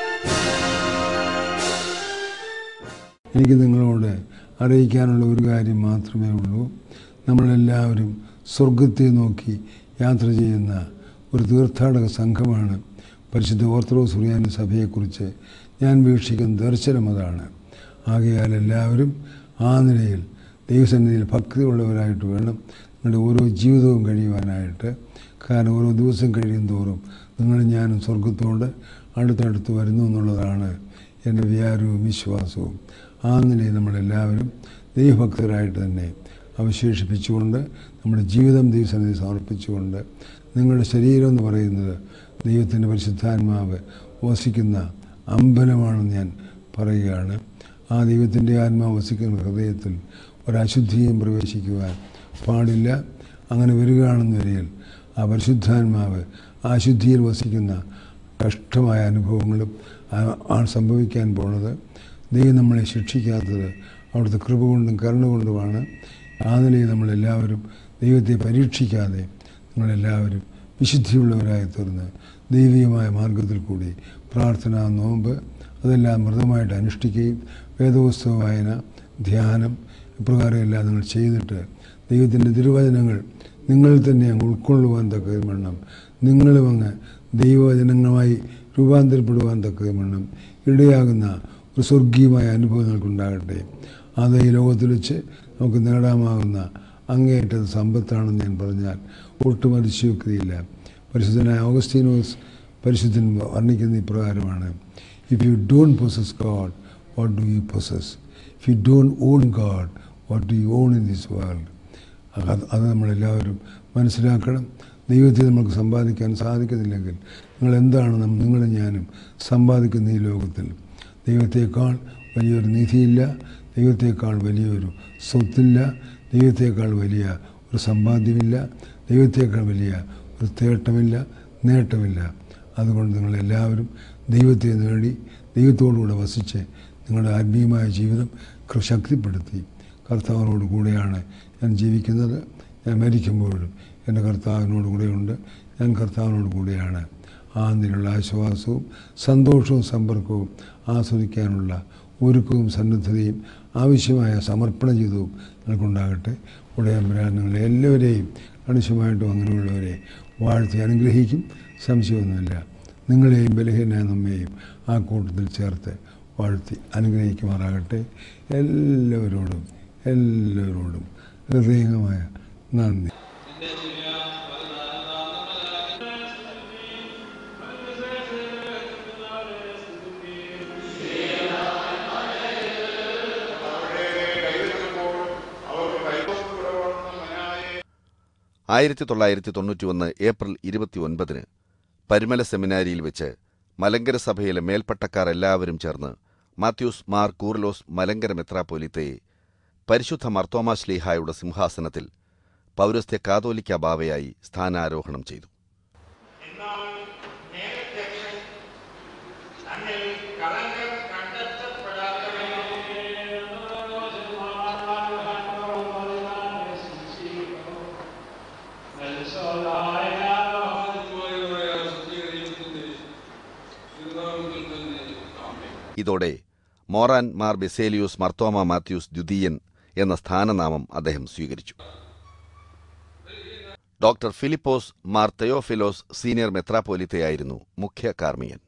എനിക്ക് നിങ്ങളോട് അറിയിക്കാനുള്ള ഒരു കാര്യം മാത്രമേ ഉള്ളൂ. നമ്മളെല്ലാവരും സ്വർഗത്തെ നോക്കി യാത്ര ചെയ്യുന്ന ഒരു തീർത്ഥാടക സംഘമാണ്. പരിശുദ്ധ ഓർത്തഡോക്സ് സുറിയാനി സഭയെക്കുറിച്ച് ഞാൻ വീക്ഷിക്കുന്ന ദർശനം അതാണ്. ആകയാൽ എല്ലാവരും ആ നിലയിൽ ദൈവസന്നിധിയിൽ ഭക്തിയുള്ളവരായിട്ട് വേണം നിങ്ങളുടെ ഓരോ ജീവിതവും കഴിയുവാനായിട്ട്. കാരണം ഓരോ ദിവസം കഴിയും തോറും നിങ്ങൾ ഞാനും സ്വർഗത്തോട് അടുത്തടുത്ത് വരുന്നു എന്നുള്ളതാണ് എൻ്റെ വിചാരവും വിശ്വാസവും. ആ നിലയിൽ നമ്മളെല്ലാവരും ദൈവഭക്തരായിട്ട് തന്നെ അവശേഷിപ്പിച്ചുകൊണ്ട് നമ്മുടെ ജീവിതം ദൈവസന്നിധി സമർപ്പിച്ചുകൊണ്ട്, നിങ്ങളുടെ ശരീരം എന്ന് പറയുന്നത് ദൈവത്തിൻ്റെ പരിശുദ്ധാത്മാവ് വസിക്കുന്ന അമ്പലമാണെന്ന് ഞാൻ പറയുകയാണ്. ആ ദൈവത്തിൻ്റെ ആത്മാവ് വസിക്കുന്ന ഹൃദയത്തിൽ ഒരശുദ്ധിയും പ്രവേശിക്കുവാൻ പാടില്ല. അങ്ങനെ വരികയാണെന്ന് വരികയിൽ ആ പരിശുദ്ധാത്മാവ് ആ അശുദ്ധിയിൽ വസിക്കുന്ന കഷ്ടമായ അനുഭവങ്ങളും ആണ് സംഭവിക്കാൻ പോണത്. ദൈവം നമ്മളെ ശിക്ഷിക്കാത്തത് അവിടുത്തെ കൃപ കൊണ്ടും കരുണ കൊണ്ടുമാണ്. ആ നിലയിൽ നമ്മളെല്ലാവരും ദൈവത്തെ പരീക്ഷിക്കാതെ നമ്മളെല്ലാവരും വിശുദ്ധിയുള്ളവരായി തീർന്ന് ദൈവികമായ മാർഗത്തിൽ കൂടി പ്രാർത്ഥന, നോമ്പ് അതെല്ലാം മൃതമായിട്ട് അനുഷ്ഠിക്കുകയും വേദപുസ്തക വായന, ധ്യാനം ഇപ്രകാരം എല്ലാം നിങ്ങൾ ചെയ്തിട്ട് ദൈവത്തിൻ്റെ തിരുവചനങ്ങൾ നിങ്ങളിൽ തന്നെ അങ്ങ് ഉൾക്കൊള്ളുവാൻ തക്കവണ്ണം, നിങ്ങളും അങ്ങ് ദൈവവചനങ്ങളുമായി രൂപാന്തരപ്പെടുവാൻ തക്കവണ്ണം ഇടയാകുന്ന ഒരു സ്വർഗീയമായ അനുഭവം നിങ്ങൾക്കുണ്ടാകട്ടെ. അത് ഈ ലോകത്തിൽ വെച്ച് നമുക്ക് നേടാമാകുന്ന അങ്ങേയറ്റ സമ്പത്താണെന്ന് ഞാൻ പറഞ്ഞാൽ ഒട്ടും അതിശയോക്തിയില്ല. പരിശുദ്ധനായ ഓഗസ്റ്റീനോസ് പരിശുദ്ധൻ വർണ്ണിക്കുന്ന ഇപ്രകാരമാണ്: if you don't possess God, what do you possess? If you don't own God, what do you own in this world? അത് അത് നമ്മളെല്ലാവരും മനസ്സിലാക്കണം. ദൈവത്തെ നമുക്ക് സമ്പാദിക്കാൻ സാധിക്കുന്നില്ലെങ്കിൽ നിങ്ങൾ എന്താണ് നിങ്ങളും ഞാനും സമ്പാദിക്കുന്ന ഈ ലോകത്തിൽ? ദൈവത്തേക്കാൾ വലിയൊരു നിധിയില്ല, ദൈവത്തേക്കാൾ വലിയൊരു സ്വത്തില്ല, ദൈവത്തേക്കാൾ വലിയ ഒരു സമ്പാദ്യമില്ല, ദൈവത്തേക്കാൾ വലിയ ഒരു തേട്ടമില്ല, നേട്ടമില്ല. അതുകൊണ്ട് നിങ്ങളെല്ലാവരും ദൈവത്തെ നേടി ദൈവത്തോടുകൂടെ വസിച്ച് നിങ്ങളുടെ ആത്മീയമായ ജീവിതം ശക്തിപ്പെടുത്തി കർത്താവിനോട് കൂടെയാണ് ഞാൻ ജീവിക്കുന്നത്. ഞാൻ മരിക്കുമ്പോഴും എൻ്റെ കർത്താവിനോട് കൂടെയുണ്ട്. ഞാൻ കർത്താവിനോട് കൂടെയാണ്. ആ നിലുള്ള ആശ്വാസവും സന്തോഷവും സമ്പർക്കവും ആസ്വദിക്കാനുള്ള ഒരുക്കവും സന്നദ്ധതയും ആവശ്യമായ സമർപ്പണ ജീവിതവും നിങ്ങൾക്കുണ്ടാകട്ടെ. ഉടയമ്പരാൻ നിങ്ങളെ എല്ലാവരെയും കണിശമായിട്ടും അങ്ങനെയുള്ളവരെ വാഴ്ത്തി അനുഗ്രഹിക്കും, സംശയമൊന്നുമില്ല. നിങ്ങളെയും ബലഹീനായ നമ്മെയും ആ കൂട്ടത്തിൽ ചേർത്ത് വാഴ്ത്തി അനുഗ്രഹിക്കുമാറാകട്ടെ. എല്ലാവരോടും എല്ലാവരോടും ഹൃദയമായ നന്ദി. ആയിരത്തി തൊള്ളായിരത്തി തൊണ്ണൂറ്റി ഒന്ന് ഏപ്രിൽ ഇരുപത്തി ഒൻപതിന് പരിമല സെമിനാരിയിൽ വെച്ച് മലങ്കര സഭയിലെ മേൽപ്പട്ടക്കാർ എല്ലാവരും ചേർന്ന് മാത്യൂസ് മാർ കൂറിലോസ് മലങ്കര മെത്രാപ്പൊലീത്തയെ പരിശുദ്ധ മർത്തോമാ ശ്ലീഹായുടെ സിംഹാസനത്തിൽ പൗരസ്ത്യ കാതോലിക്ക ബാവയായി സ്ഥാനാരോഹണം ചെയ്തു. ഇതോടെ മോറാൻ മാർ ബെസേലിയോസ് മർത്തോമാ മാത്യൂസ് ദ്വിതീയൻ എന്ന സ്ഥാനനാമം അദ്ദേഹം സ്വീകരിച്ചു. ഡോക്ടർ ഫിലിപ്പോസ് മാർ തെയോഫിലോസ് സീനിയർ മെത്രാപ്പൊലീത്തയായിരുന്നു മുഖ്യ കാർമ്മികൻ.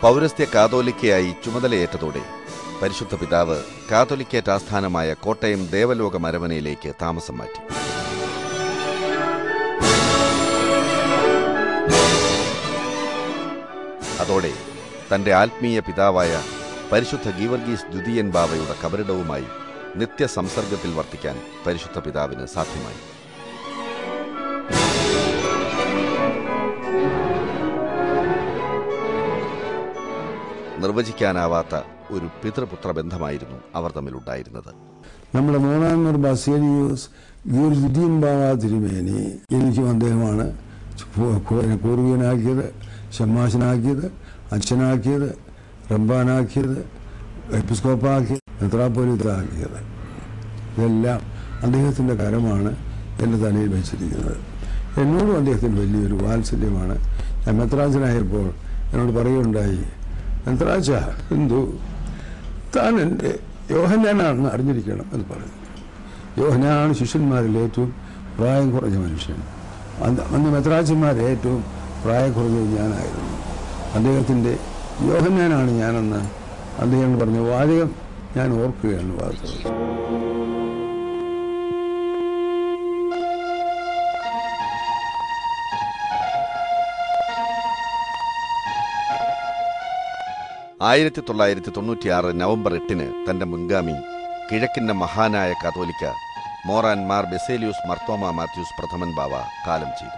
പൗരസ്ത്യ കാതോലിക്കയായി ചുമതലയേറ്റതോടെ പരിശുദ്ധ പിതാവ് കാതോലിക്കേറ്റ് ആസ്ഥാനമായ കോട്ടയം ദേവലോക മരമനയിലേക്ക് താമസം മാറ്റി. അതോടെ തന്റെ ആത്മീയ പിതാവായ പരിശുദ്ധ ഗീവർഗീസ് ദ്വിതീയൻ ബാവയുടെ കബറിടവുമായി നിത്യസംസർഗത്തിൽ വർത്തിക്കാൻ പരിശുദ്ധ പിതാവിന് സാധ്യമായി. നിർവചിക്കാനാവാത്ത ഒരു പിതൃപുത്ര ബന്ധമായിരുന്നു അവർ തമ്മിലുണ്ടായിരുന്നത്. നമ്മുടെ മോറാൻമാർ ബസേലിയോസ് ഗീവർഗീസ് ദ്വിതീയൻ ബാവ തിരുമേനി എനിക്കും അദ്ദേഹമാണ് പൂർവീകനാക്കിയത്, ഷമ്മാശനാക്കിയത്, അച്ഛനാക്കിയത്, റബ്ബാനാക്കിയത്, എപ്പിസ്കോപ്പാക്കിയത്, മെത്രാപ്പോലീത്താക്കിയത്. ഇതെല്ലാം അദ്ദേഹത്തിൻ്റെ കരമാണ് എൻ്റെ തലയിൽ വെച്ചിരിക്കുന്നത്. എന്നോടും അദ്ദേഹത്തിന് വലിയൊരു വാത്സല്യമാണ്. ഞാൻ മെത്രാച്ചനായപ്പോൾ എന്നോട് പറയുകയുണ്ടായി, മെത്രാച്ച എന്തോ താൻ എൻ്റെ യോഹന്നാനാണെന്ന് അറിഞ്ഞിരിക്കണം എന്ന് പറഞ്ഞു. യോഹന്നാനാണ് ശിഷ്യന്മാരിൽ ഏറ്റവും പ്രായം കുറഞ്ഞ മനുഷ്യൻ. അന്ന് അന്ന് മെത്രാച്ചന്മാരെ ഏറ്റവും പ്രായം കുറഞ്ഞത് ഞാനായിരുന്നു. അദ്ദേഹത്തിൻ്റെ യോഹന്നാനാണ് ഞാനെന്ന് അദ്ദേഹം പറഞ്ഞ വാചകം ഞാൻ ഓർക്കുകയാണ് വാസ്തവം. ആയിരത്തി തൊള്ളായിരത്തി തൊണ്ണൂറ്റിയാറ് നവംബർ എട്ടിന് തന്റെ മുൻഗാമി കിഴക്കിന്റെ മഹാനായ കാതോലിക്ക മോറാൻ മാർ ബെസേലിയൂസ് മർത്തോമ മാത്യൂസ് പ്രഥമൻ ബാവ കാലം ചെയ്തു.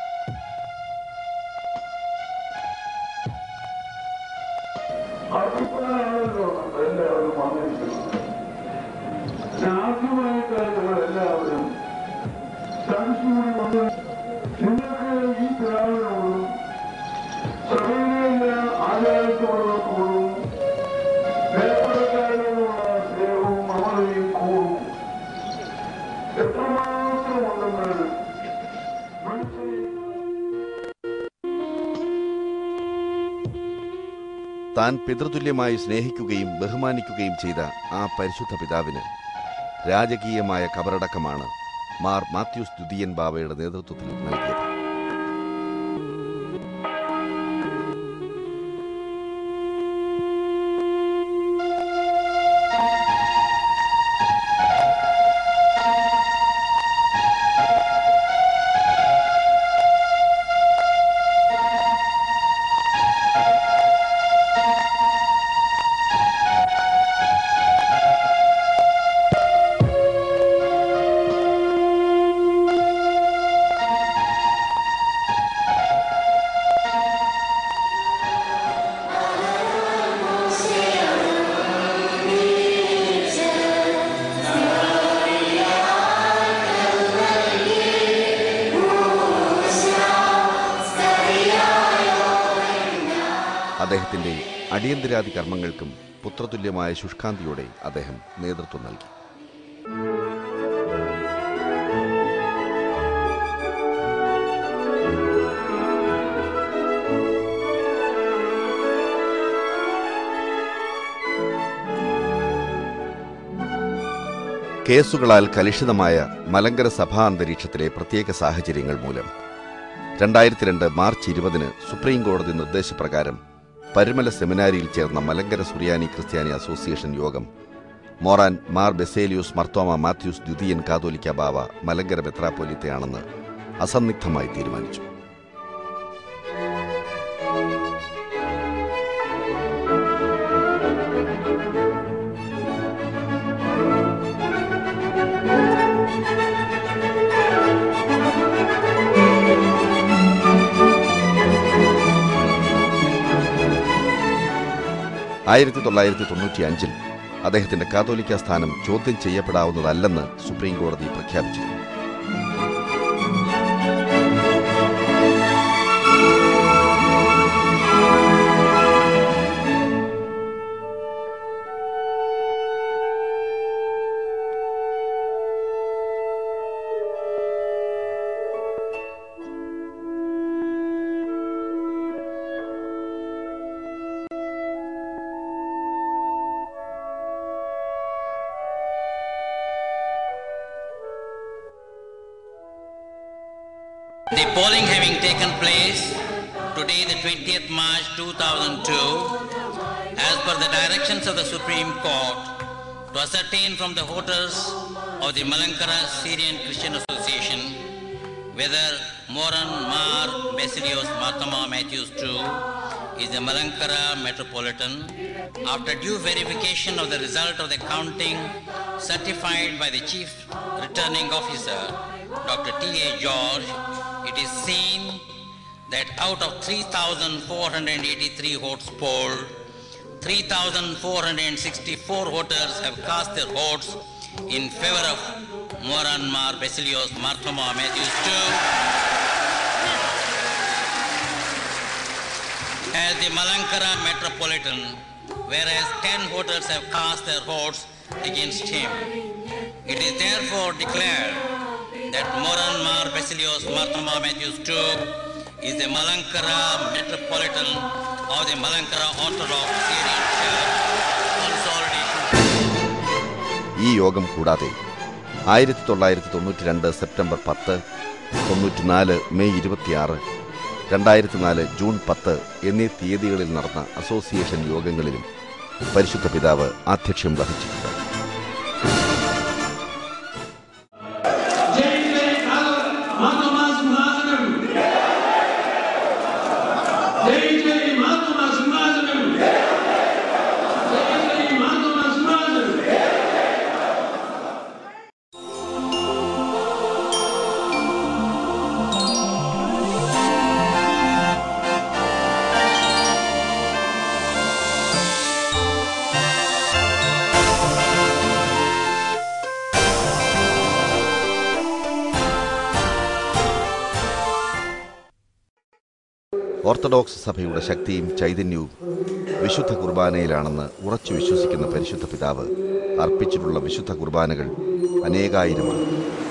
താൻ പിതൃതുല്യമായി സ്നേഹിക്കുകയും ബഹുമാനിക്കുകയും ചെയ്ത ആ പരിശുദ്ധ പിതാവിന് രാജകീയമായ കബറടക്കമാണ് മാർ മാത്യൂസ് ദ്വിതീയൻ ബാവയുടെ നേതൃത്വത്തിൽ നൽകിയത്. അദ്ദേഹത്തിന്റെ അടിയന്തരാദി കർമ്മങ്ങൾക്കും പുത്രതുല്യമായ ശുഷ്കാന്തിയോടെ അദ്ദേഹം നേതൃത്വം നൽകി. കേസുകളാൽ കലുഷിതമായ മലങ്കര സഭാ അന്തരീക്ഷത്തിലെ പ്രത്യേക സാഹചര്യങ്ങൾ മൂലം രണ്ടായിരത്തി രണ്ട് മാർച്ച് ഇരുപതിന് സുപ്രീം കോടതി നിർദ്ദേശപ്രകാരം പരുമല സെമിനാരിയിൽ ചേർന്ന മലങ്കര സുറിയാനി ക്രിസ്ത്യാനി അസോസിയേഷൻ യോഗം മോറാൻ മാർ ബെസേലിയൂസ് മർത്തോമ മാത്യൂസ് ദ്വിതീയൻ കാതോലിക്ക ബാവ മലങ്കര മെത്രാപ്പോലീത്തയാണെന്ന് അസന്നിഗ്ധമായി തീരുമാനിച്ചു. ആയിരത്തി തൊള്ളായിരത്തി തൊണ്ണൂറ്റി അഞ്ചിൽ അദ്ദേഹത്തിന്റെ കാതോലിക്ക സ്ഥാനം ചോദ്യം ചെയ്യപ്പെടാവുന്നതല്ലെന്ന് സുപ്രീം കോടതി പ്രഖ്യാപിച്ചിരുന്നു. The polling having taken place, today the twentieth March two thousand two, as per the directions of the Supreme Court, to ascertain from the voters of the Malankara Syrian Christian Association whether Moran Mar Basilios Marthama Matthews the second is the Malankara Metropolitan, after due verification of the result of the counting certified by the Chief Returning Officer, Doctor T A George, it is seen that out of three thousand four hundred eighty-three votes polled, three thousand four hundred sixty-four voters have cast their votes in favor of Moran Mar Basilios Marthama Matthews the second as the Malankara Metropolitan, whereas ten voters have cast their votes against him. It is therefore declared that Moran Mar Basilios Marthama Matthews the second is the Malankara Metropolitan of the Malankara Orthodox Syrian Church Consolidation. ഈ യോഗം കൂടാതെ ആയിരത്തി തൊള്ളായിരത്തി തൊണ്ണൂറ്റി രണ്ട് September പത്ത്, തൊണ്ണൂറ്റിനാല് May ഇരുപത്തിയാറ്, രണ്ടായിരത്തി നാല് ജൂൺ പത്ത് എന്നീ തീയതികളിൽ നടന്ന അസോസിയേഷൻ യോഗങ്ങളിലും പരിശുദ്ധ പിതാവ് ആധ്യക്ഷ്യം വഹിച്ചിട്ടുണ്ട്. ഓർത്തഡോക്സ് സഭയുടെ ശക്തിയും ചൈതന്യവും വിശുദ്ധ കുർബാനയിലാണെന്ന് ഉറച്ചു വിശ്വസിക്കുന്ന പരിശുദ്ധ പിതാവ് അർപ്പിച്ചിട്ടുള്ള വിശുദ്ധ കുർബാനകൾ അനേകായിരമാണ്.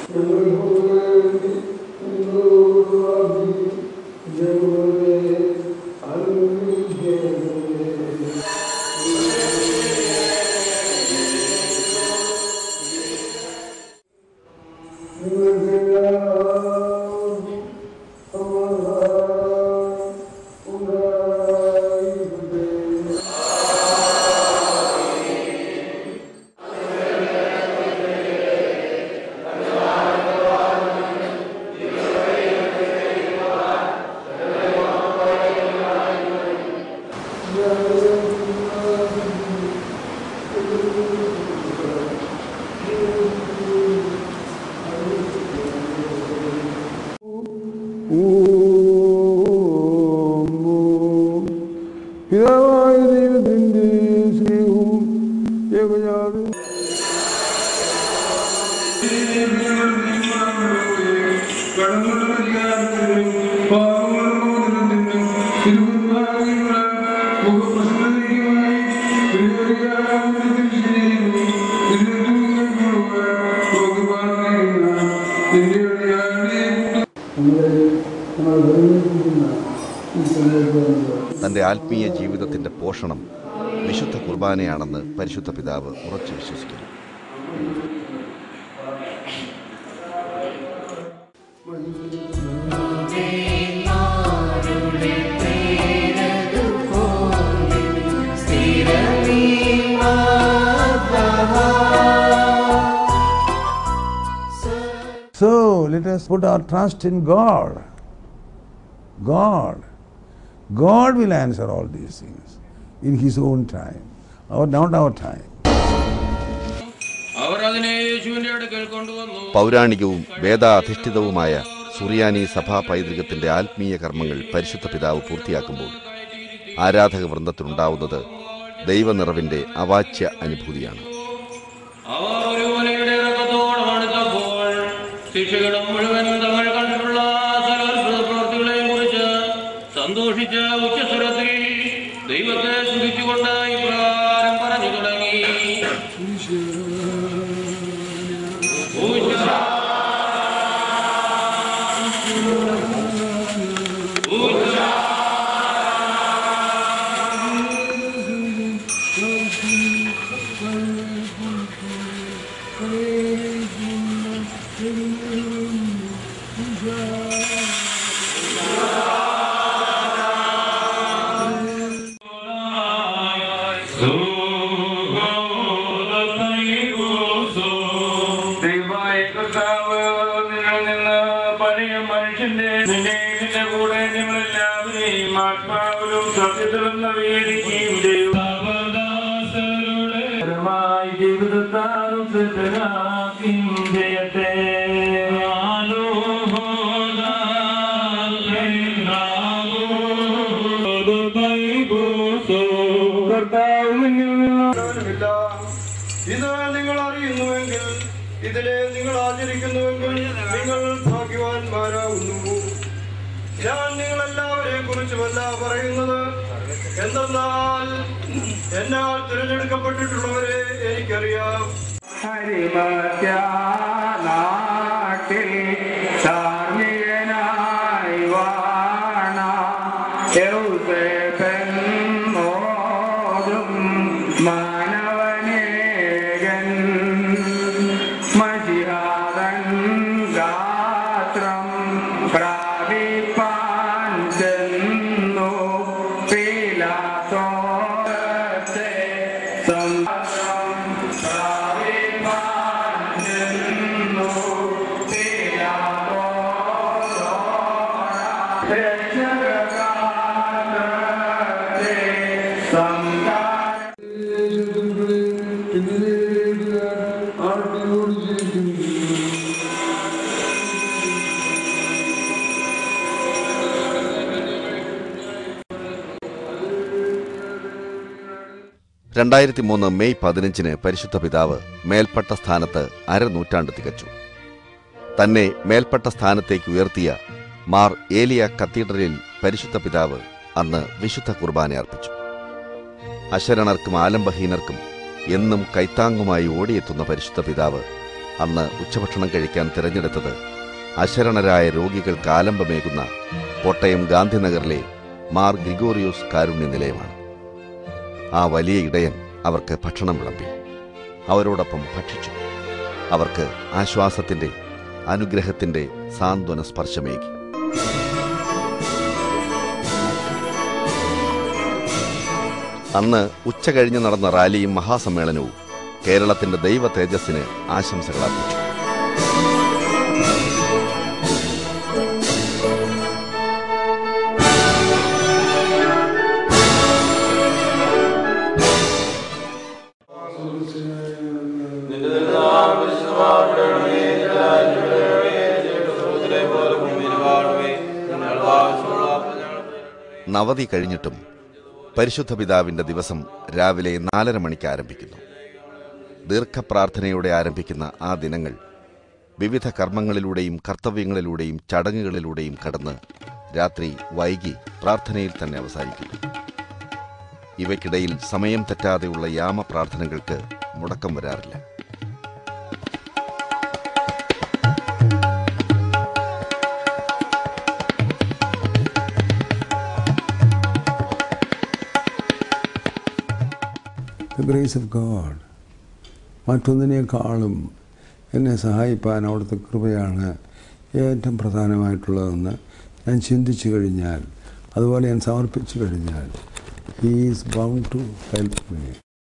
പിതാവായ ദൈവത്തിൻ്റെ സ്നേഹവും ഏകജാതവും തൻ്റെ ആത്മീയ ജീവിതത്തിൻ്റെ പോഷണം വിശുദ്ധ കുർബാനയാണെന്ന് പരിശുദ്ധ പിതാവ് ഉറച്ചു വിശ്വസിക്കുന്നു. So let us put our trust in God. God. God will answer all these things in His own time, our, not our time. പൗരാണികവും വേദാധിഷ്ഠിതവുമായ സുറിയാനി സഭാ പൈതൃകത്തിന്റെ ആത്മീയ കർമ്മങ്ങൾ പരിശുദ്ധ പിതാവ് പൂർത്തിയാക്കുമ്പോൾ ആരാധക വൃന്ദത്തിനുണ്ടാവുന്നത് ദൈവനിറവിന്റെ അവാച്യ അനുഭൂതിയാണ്. ശിക്ഷകളും മുഴുവൻ തങ്ങൾ കണ്ടിട്ടുള്ള സകല പ്രവൃത്തികളെയും കുറിച്ച് സന്തോഷിച്ച ഉച്ചസ്വരത്തിൽ ദൈവത്തെ സ്തുതിച്ചുകൊണ്ട് ഇപ്രകാരം പറഞ്ഞു തുടങ്ങി. പഴയ മനുഷ്യന്റെ നിന്റെ കൂടെ ഞങ്ങളെല്ലാവരെയും ആത്മാവിലും സത്യത്തിലും നവീകരിക്കുകയും ചെയ്യും. ജീവിതത്താറും സിദ്ധനാക്കുകയും ചെയ്യട്ടെ. ഇത് നിങ്ങൾ അറിയുന്നുവെങ്കിൽ, ഇതിനെ നിങ്ങൾ ആചരിക്കുന്നുവെങ്കിൽ നിങ്ങൾ ഭാഗ്യവാന്മാരാകുന്നു. ഞാൻ നിങ്ങളെല്ലാവരെ കുറിച്ചുമല്ല പറയുന്നത്. എന്തെന്നാൽ എന്നാൽ തിരഞ്ഞെടുക്കപ്പെട്ടിട്ടുള്ളവരെ എനിക്കറിയാം. ഹരിമത്യാനാട്ടിൽ ധാർമ്മികനായി വാണ യൗസേപ്പൻ മോതും മാനവനേകൻ മഷിഹാദൻ ഗാത്രം പ്രാപിപ്പാൻ ചെന്നു പീലാത്തോത്തെ സംസം പ്രാപിപ്പാൻ ചെന്നു പീലാത്തോടെ രക്ഷകകാലത്തെ സംഘാ രണ്ടായിരത്തി മൂന്ന് മെയ് പതിനഞ്ചിന് പരിശുദ്ധ പിതാവ് മേൽപ്പെട്ട സ്ഥാനത്ത് അരനൂറ്റാണ്ട് തികച്ചു. തന്നെ മേൽപ്പെട്ട സ്ഥാനത്തേക്ക് ഉയർത്തിയ മാർ ഏലിയ കത്തീഡ്രലിൽ പരിശുദ്ധ പിതാവ് അന്ന് വിശുദ്ധ കുർബാന അർപ്പിച്ചു. അശരണർക്കും ആലംബഹീനർക്കും എന്നും കൈത്താങ്ങുമായി ഓടിയെത്തുന്ന പരിശുദ്ധ പിതാവ് അന്ന് ഉച്ചഭക്ഷണം കഴിക്കാൻ തിരഞ്ഞെടുത്തത് അശരണരായ രോഗികൾക്ക് ആലംബമേകുന്ന കോട്ടയം ഗാന്ധിനഗറിലെ മാർ ഗ്രിഗോറിയോസ് കാരുണ്യ നിലയമാണ്. ആ വലിയ ഇടയൻ അവർക്ക് ഭക്ഷണം വിളമ്പി, അവരോടൊപ്പം ഭക്ഷിച്ചു. അവർക്ക് ആശ്വാസത്തിന്റെ, അനുഗ്രഹത്തിന്റെ സാന്ത്വന സ്പർശമേകി. അന്ന് ഉച്ച കഴിഞ്ഞ് നടന്ന റാലിയും മഹാസമ്മേളനവും കേരളത്തിന്റെ ദൈവ തേജസ്സിന് ആശംസകൾ അർപ്പിച്ചു. നവതി കഴിഞ്ഞിട്ടും പരിശുദ്ധ പിതാവിന്റെ ദിവസം രാവിലെ നാലര മണിക്ക് ആരംഭിക്കുന്നു. ദീർഘപ്രാർത്ഥനയോടെ ആരംഭിക്കുന്ന ആ ദിനങ്ങൾ വിവിധ കർമ്മങ്ങളിലൂടെയും കർത്തവ്യങ്ങളിലൂടെയും ചടങ്ങുകളിലൂടെയും കടന്ന് രാത്രി വൈകി പ്രാർത്ഥനയിൽ തന്നെ അവസാനിക്കുന്നു. ഇവയ്ക്കിടയിൽ സമയം തെറ്റാതെയുള്ള യാമപ്രാർത്ഥനകൾക്ക് മുടക്കം വരാറില്ല. The grace of God, മറ്റൊന്നിനേക്കാളും എന്നെ സഹായിപ്പാൻ അവിടുത്തെ കൃപയാണ് ഏറ്റവും പ്രധാനമായിട്ടുള്ളതെന്ന് ഞാൻ ചിന്തിച്ചു കഴിഞ്ഞാൽ, അതുപോലെ ഞാൻ സമർപ്പിച്ചു കഴിഞ്ഞാൽ, He is bound to help me.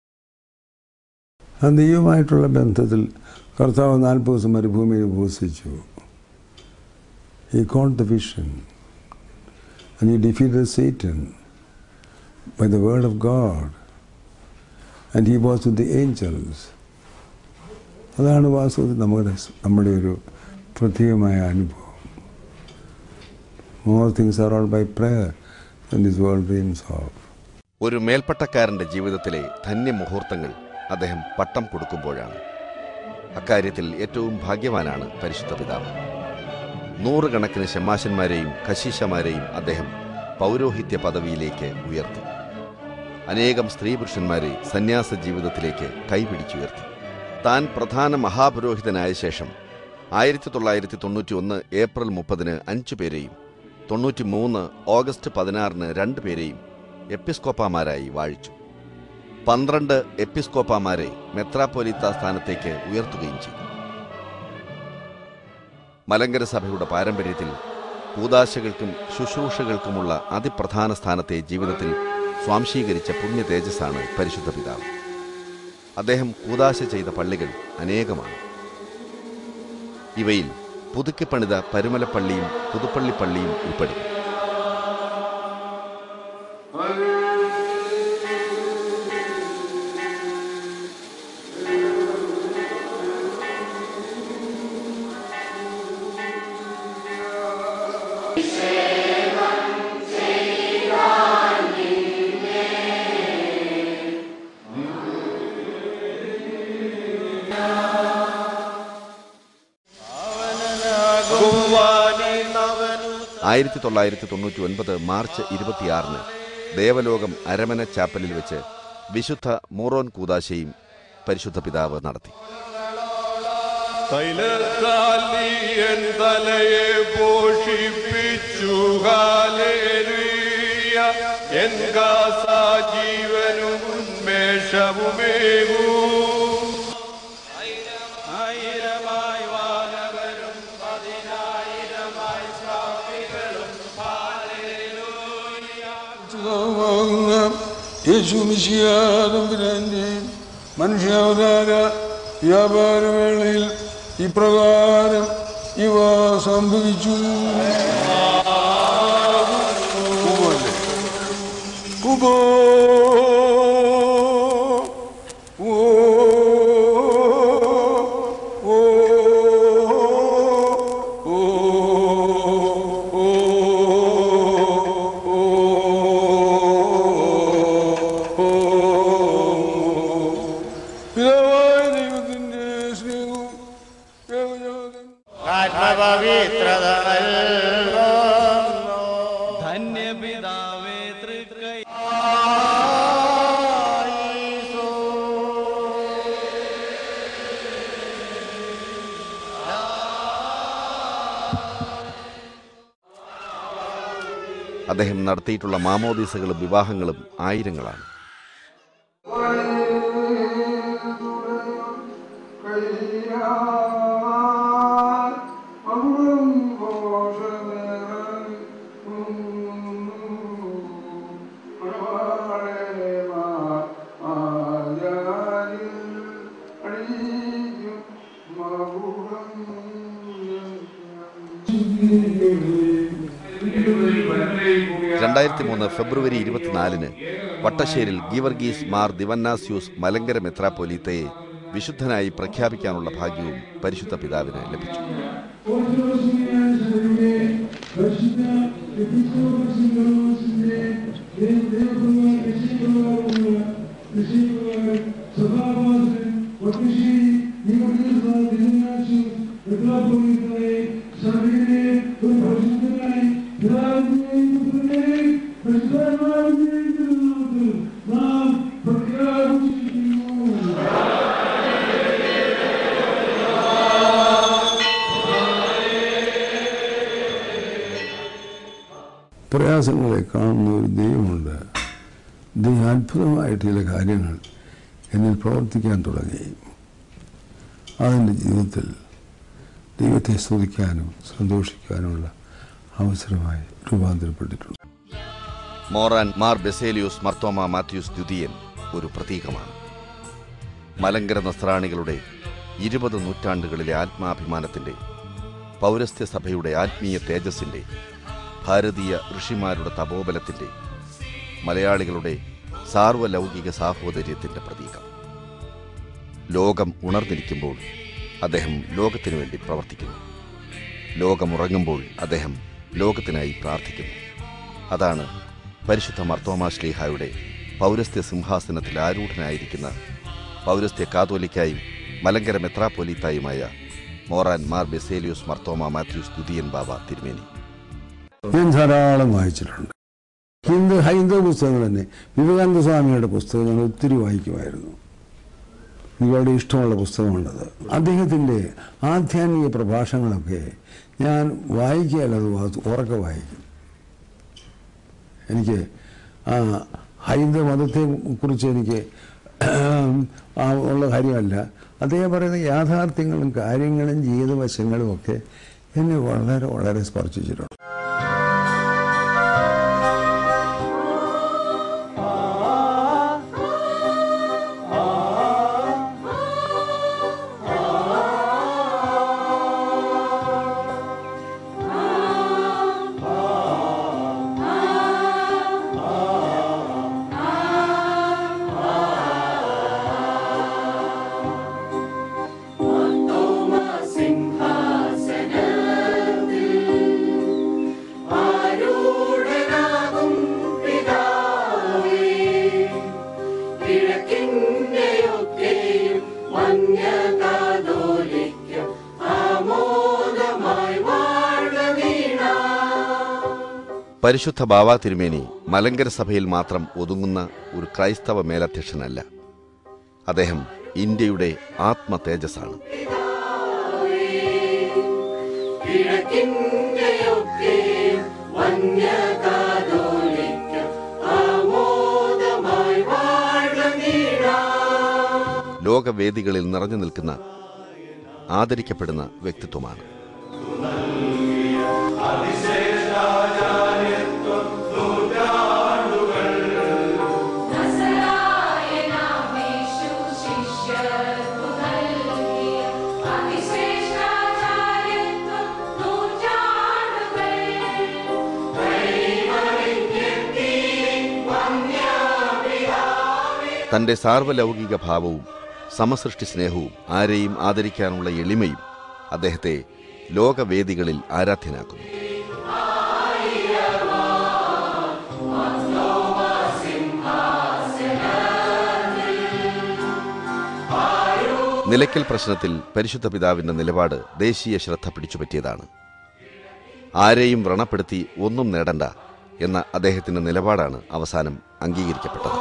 ആ ദൈവമായിട്ടുള്ള ബന്ധത്തിൽ കർത്താവ് നാൽപ്പത് ദിവസം മരുഭൂമിയിൽ ഉപവസിച്ചു. He caught the vision and he defeated Satan by the word of God. And he was with the angels. അതാണ് വാസ്തവത്തിൽ നമ്മുടെ നമ്മുടെ ഒരു പ്രത്യേകമായ അനുഭവം. More things are all by prayer than this world dreams of. ഒരു മേൽപ്പട്ടക്കാരന്റെ ജീവിതത്തിലെ ധന്യമുഹൂർത്തങ്ങൾ അദ്ദേഹം പട്ടം കൊടുക്കുമ്പോഴാണ്. അക്കാര്യത്തിൽ ഏറ്റവും ഭാഗ്യവാനാണ് പരിശുദ്ധ പിതാവ്. നൂറുകണക്കിന് ശമാശന്മാരെയും കശീശമാരെയും അദ്ദേഹം പൗരോഹിത്യ പദവിയിലേക്ക് ഉയർത്തി. അനേകം സ്ത്രീ പുരുഷന്മാരെ സന്യാസ ജീവിതത്തിലേക്ക് കൈപിടിച്ചുയർത്തി. താൻ പ്രധാന മഹാപുരോഹിതനായ ശേഷം ആയിരത്തി തൊള്ളായിരത്തി തൊണ്ണൂറ്റി ഒന്ന് ഏപ്രിൽ മുപ്പതിന് അഞ്ചു പേരെയും തൊണ്ണൂറ്റി മൂന്ന് ഓഗസ്റ്റ് പതിനാറിന് രണ്ടു പേരെയും എപ്പിസ്കോപ്പാമാരായി വാഴിച്ചു. പന്ത്രണ്ട് എപ്പിസ്കോപ്പാമാരെ മെത്രാപ്പൊലീത്ത സ്ഥാനത്തേക്ക് ഉയർത്തുകയും ചെയ്തു. മലങ്കര സഭയുടെ പാരമ്പര്യത്തിൽ കൂദാശകൾക്കും ശുശ്രൂഷകൾക്കുമുള്ള അതിപ്രധാന സ്ഥാനത്തെ ജീവിതത്തിൽ സ്വാംശീകരിച്ച പുണ്യ തേജസ്സാണ് പരിശുദ്ധ പിതാവ്. അദ്ദേഹം കൂദാശ ചെയ്ത പള്ളികൾ അനേകമാണ്. ഇവയിൽ പുതുക്കി പണിത പരുമലപ്പള്ളിയും പുതുപ്പള്ളിപ്പള്ളിയും ഉൾപ്പെടും. ആയിരത്തി തൊള്ളായിരത്തി തൊണ്ണൂറ്റി ഒൻപത് മാർച്ച് ഇരുപത്തിയാറിന് ദേവലോകം അരമന ചാപ്പലിൽ വെച്ച് വിശുദ്ധ മൂറോൻ കൂദാശയും പരിശുദ്ധ പിതാവ് നടത്തി. ജീവനും ഉന്മേഷവുമേകൂ യേശുമിശിഹാതമ്പുരാന്റെ മനുഷ്യാവതാര വ്യാപാരവേളയിൽ ഇപ്രകാരം ഇവ സംഭവിച്ചു. കുബോ അദ്ദേഹം നടത്തിയിട്ടുള്ള മാമോദീസകളും വിവാഹങ്ങളും ആയിരങ്ങളാണ്. രണ്ടായിരത്തി മൂന്ന് ഫെബ്രുവരി ഇരുപത്തിനാലിന് വട്ടശ്ശേരിൽ ഗീവർഗീസ് മാർ ദിവന്നാസ്യൂസ് മലങ്കര മെത്രാപ്പൊലീത്തയെ വിശുദ്ധനായി പ്രഖ്യാപിക്കാനുള്ള ഭാഗ്യവും പരിശുദ്ധ പിതാവിന് ലഭിച്ചു. പ്രയാസങ്ങളെ കാണുന്ന ഒരു ദൈവമുണ്ട്. ദൈവം അത്ഭുതമായിട്ട് ചില കാര്യങ്ങൾ എന്നിൽ പ്രവർത്തിക്കാൻ തുടങ്ങി. അതിൻ്റെ ജീവിതത്തിൽ ദൈവത്തെ സ്തുതിക്കാനും സന്തോഷിക്കാനുമുള്ള അവസരമായി രൂപാന്തരപ്പെട്ടിട്ടുണ്ട്. മോറാൻ മാർ ബെസേലിയോസ് മർത്തോമ മാത്യൂസ് ദ്വിതീയൻ ഒരു പ്രതീകമാണ്. മലങ്കര നസ്രാണികളുടെ ഇരുപത് നൂറ്റാണ്ടുകളിലെ ആത്മാഭിമാനത്തിൻ്റെ, പൗരസ്ത്യ സഭയുടെ ആത്മീയ തേജസ്സിൻ്റെ, ഭാരതീയ ഋഷിമാരുടെ തപോബലത്തിൻ്റെ, മലയാളികളുടെ സാർവലൗകിക സാഹോദര്യത്തിൻ്റെ പ്രതീകം. ലോകം ഉണർന്നിരിക്കുമ്പോൾ അദ്ദേഹം ലോകത്തിനു വേണ്ടി പ്രവർത്തിക്കുന്നു. ലോകമുറങ്ങുമ്പോൾ അദ്ദേഹം ലോകത്തിനായി പ്രാർത്ഥിക്കുന്നു. അതാണ് പരിശുദ്ധ മർത്തോമാ ശ്ലീഹായുടെ പൗരസ്ത്യ സിംഹാസനത്തിൽ ആരൂഢനായിരിക്കുന്ന പൗരസ്ത്യ കാതോലിക്കായും മലങ്കര മെത്രാപ്പൊലീത്തായുമായ മോറാൻ മാർ ബെസേലിയോസ് മർത്തോമ മാത്യൂസ് ദ്വിതീയൻ ബാബ തിരുമേനി. ഞാൻ ധാരാളം വായിച്ചിട്ടുണ്ട്. ഹിന്ദു ഹൈന്ദവ പുസ്തകങ്ങൾ തന്നെ. വിവേകാനന്ദ സ്വാമിയുടെ പുസ്തകം ഞാൻ ഒത്തിരി വായിക്കുമായിരുന്നു. എനിക്ക് വളരെ ഇഷ്ടമുള്ള പുസ്തകമാണത്. അദ്ദേഹത്തിൻ്റെ ആധ്യാത്മിക പ്രഭാഷണങ്ങളൊക്കെ ഞാൻ വായിക്കാനത് ഉറക്കെ വായിക്കും. എനിക്ക് ഹൈന്ദവ മതത്തെ കുറിച്ച് എനിക്ക് ഉള്ള കാര്യമല്ല, അദ്ദേഹം പറയുന്ന യാഥാർത്ഥ്യങ്ങളും കാര്യങ്ങളും ജീവിതവശങ്ങളും ഒക്കെ എന്നെ വളരെ വളരെ സ്പർശിച്ചിട്ടുണ്ട്. പരിശുദ്ധ ബാവ തിരുമേനി മലങ്കര സഭയിൽ മാത്രം ഒതുങ്ങുന്ന ഒരു ക്രൈസ്തവ മേലധ്യക്ഷനല്ല. അദ്ദേഹം ഇന്ത്യയുടെ ആത്മ തേജസ്സാണ്. ലോകവേദികളിൽ നിറഞ്ഞു നിൽക്കുന്ന ആദരിക്കപ്പെടുന്ന വ്യക്തിത്വമാണ്. തന്റെ സാർവലൗകിക ഭാവവും സമസൃഷ്ടി സ്നേഹവും ആരെയും ആദരിക്കാനുള്ള എളിമയും അദ്ദേഹത്തെ ലോകവേദികളിൽ ആരാധ്യനാക്കുന്നു. നിലയ്ക്കൽ പ്രശ്നത്തിൽ പരിശുദ്ധ പിതാവിന്റെ നിലപാട് ദേശീയ ശ്രദ്ധ പിടിച്ചുപറ്റിയതാണ്. ആരെയും വ്രണപ്പെടുത്തി ഒന്നും നേടണ്ട എന്ന അദ്ദേഹത്തിന്റെ നിലപാടാണ് അവസാനം അംഗീകരിക്കപ്പെട്ടത്.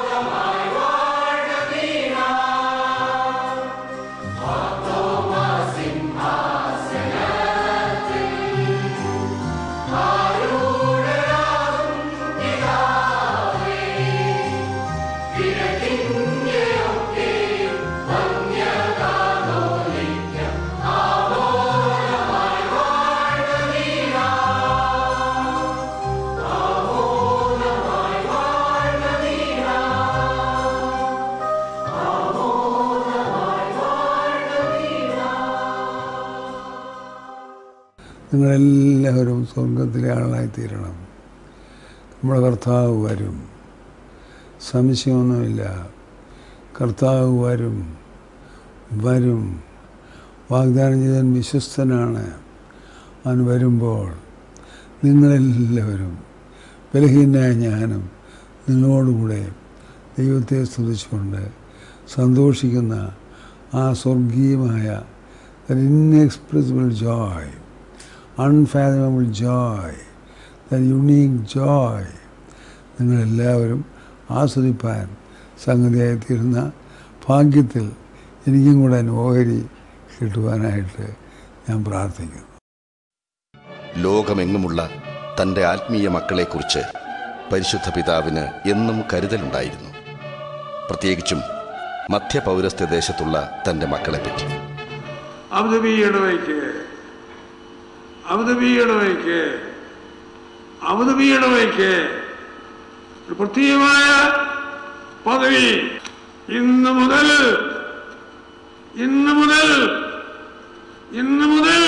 നിങ്ങളെല്ലാവരും സ്വർഗത്തിലെ ആളായിത്തീരണം. നമ്മുടെ കർത്താവ് വരും, സംശയമൊന്നുമില്ല. കർത്താവ് വരും വരും വാഗ്ദാനം ചെയ്താൽ വിശ്വസ്തനാണ്. അവൻ വരുമ്പോൾ നിങ്ങളെല്ലാവരും, ബലഹീനായ ഞാനും നിങ്ങളോടുകൂടെ ദൈവത്തെ സ്തുതിച്ചുകൊണ്ട് സന്തോഷിക്കുന്ന ആ സ്വർഗീയമായ inexpressible joy, unfathomable joy, that unique joy നിങ്ങളെല്ലാവരും ആസ്വദിപ്പാൻ സംഗതിയായിത്തീരുന്ന ഭാഗ്യത്തിൽ എനിക്കും കൂടെ ഓഹരി കിട്ടുവാനായിട്ട് ഞാൻ പ്രാർത്ഥിക്കുന്നു. ലോകമെങ്ങുമുള്ള തൻ്റെ ആത്മീയ മക്കളെക്കുറിച്ച് പരിശുദ്ധ പിതാവിന് എന്നും കരുതലുണ്ടായിരുന്നു. പ്രത്യേകിച്ചും മധ്യപൗരസ്ത്യ ദേശത്തുള്ള തൻ്റെ മക്കളെപ്പറ്റി. അവതവീടവയ്ക്ക് അവതവീടവയ്ക്ക് ഒരു പ്രത്യേകമായ പദവി ഇന്ന് മുതൽ ഇന്ന് മുതൽ ഇന്ന് മുതൽ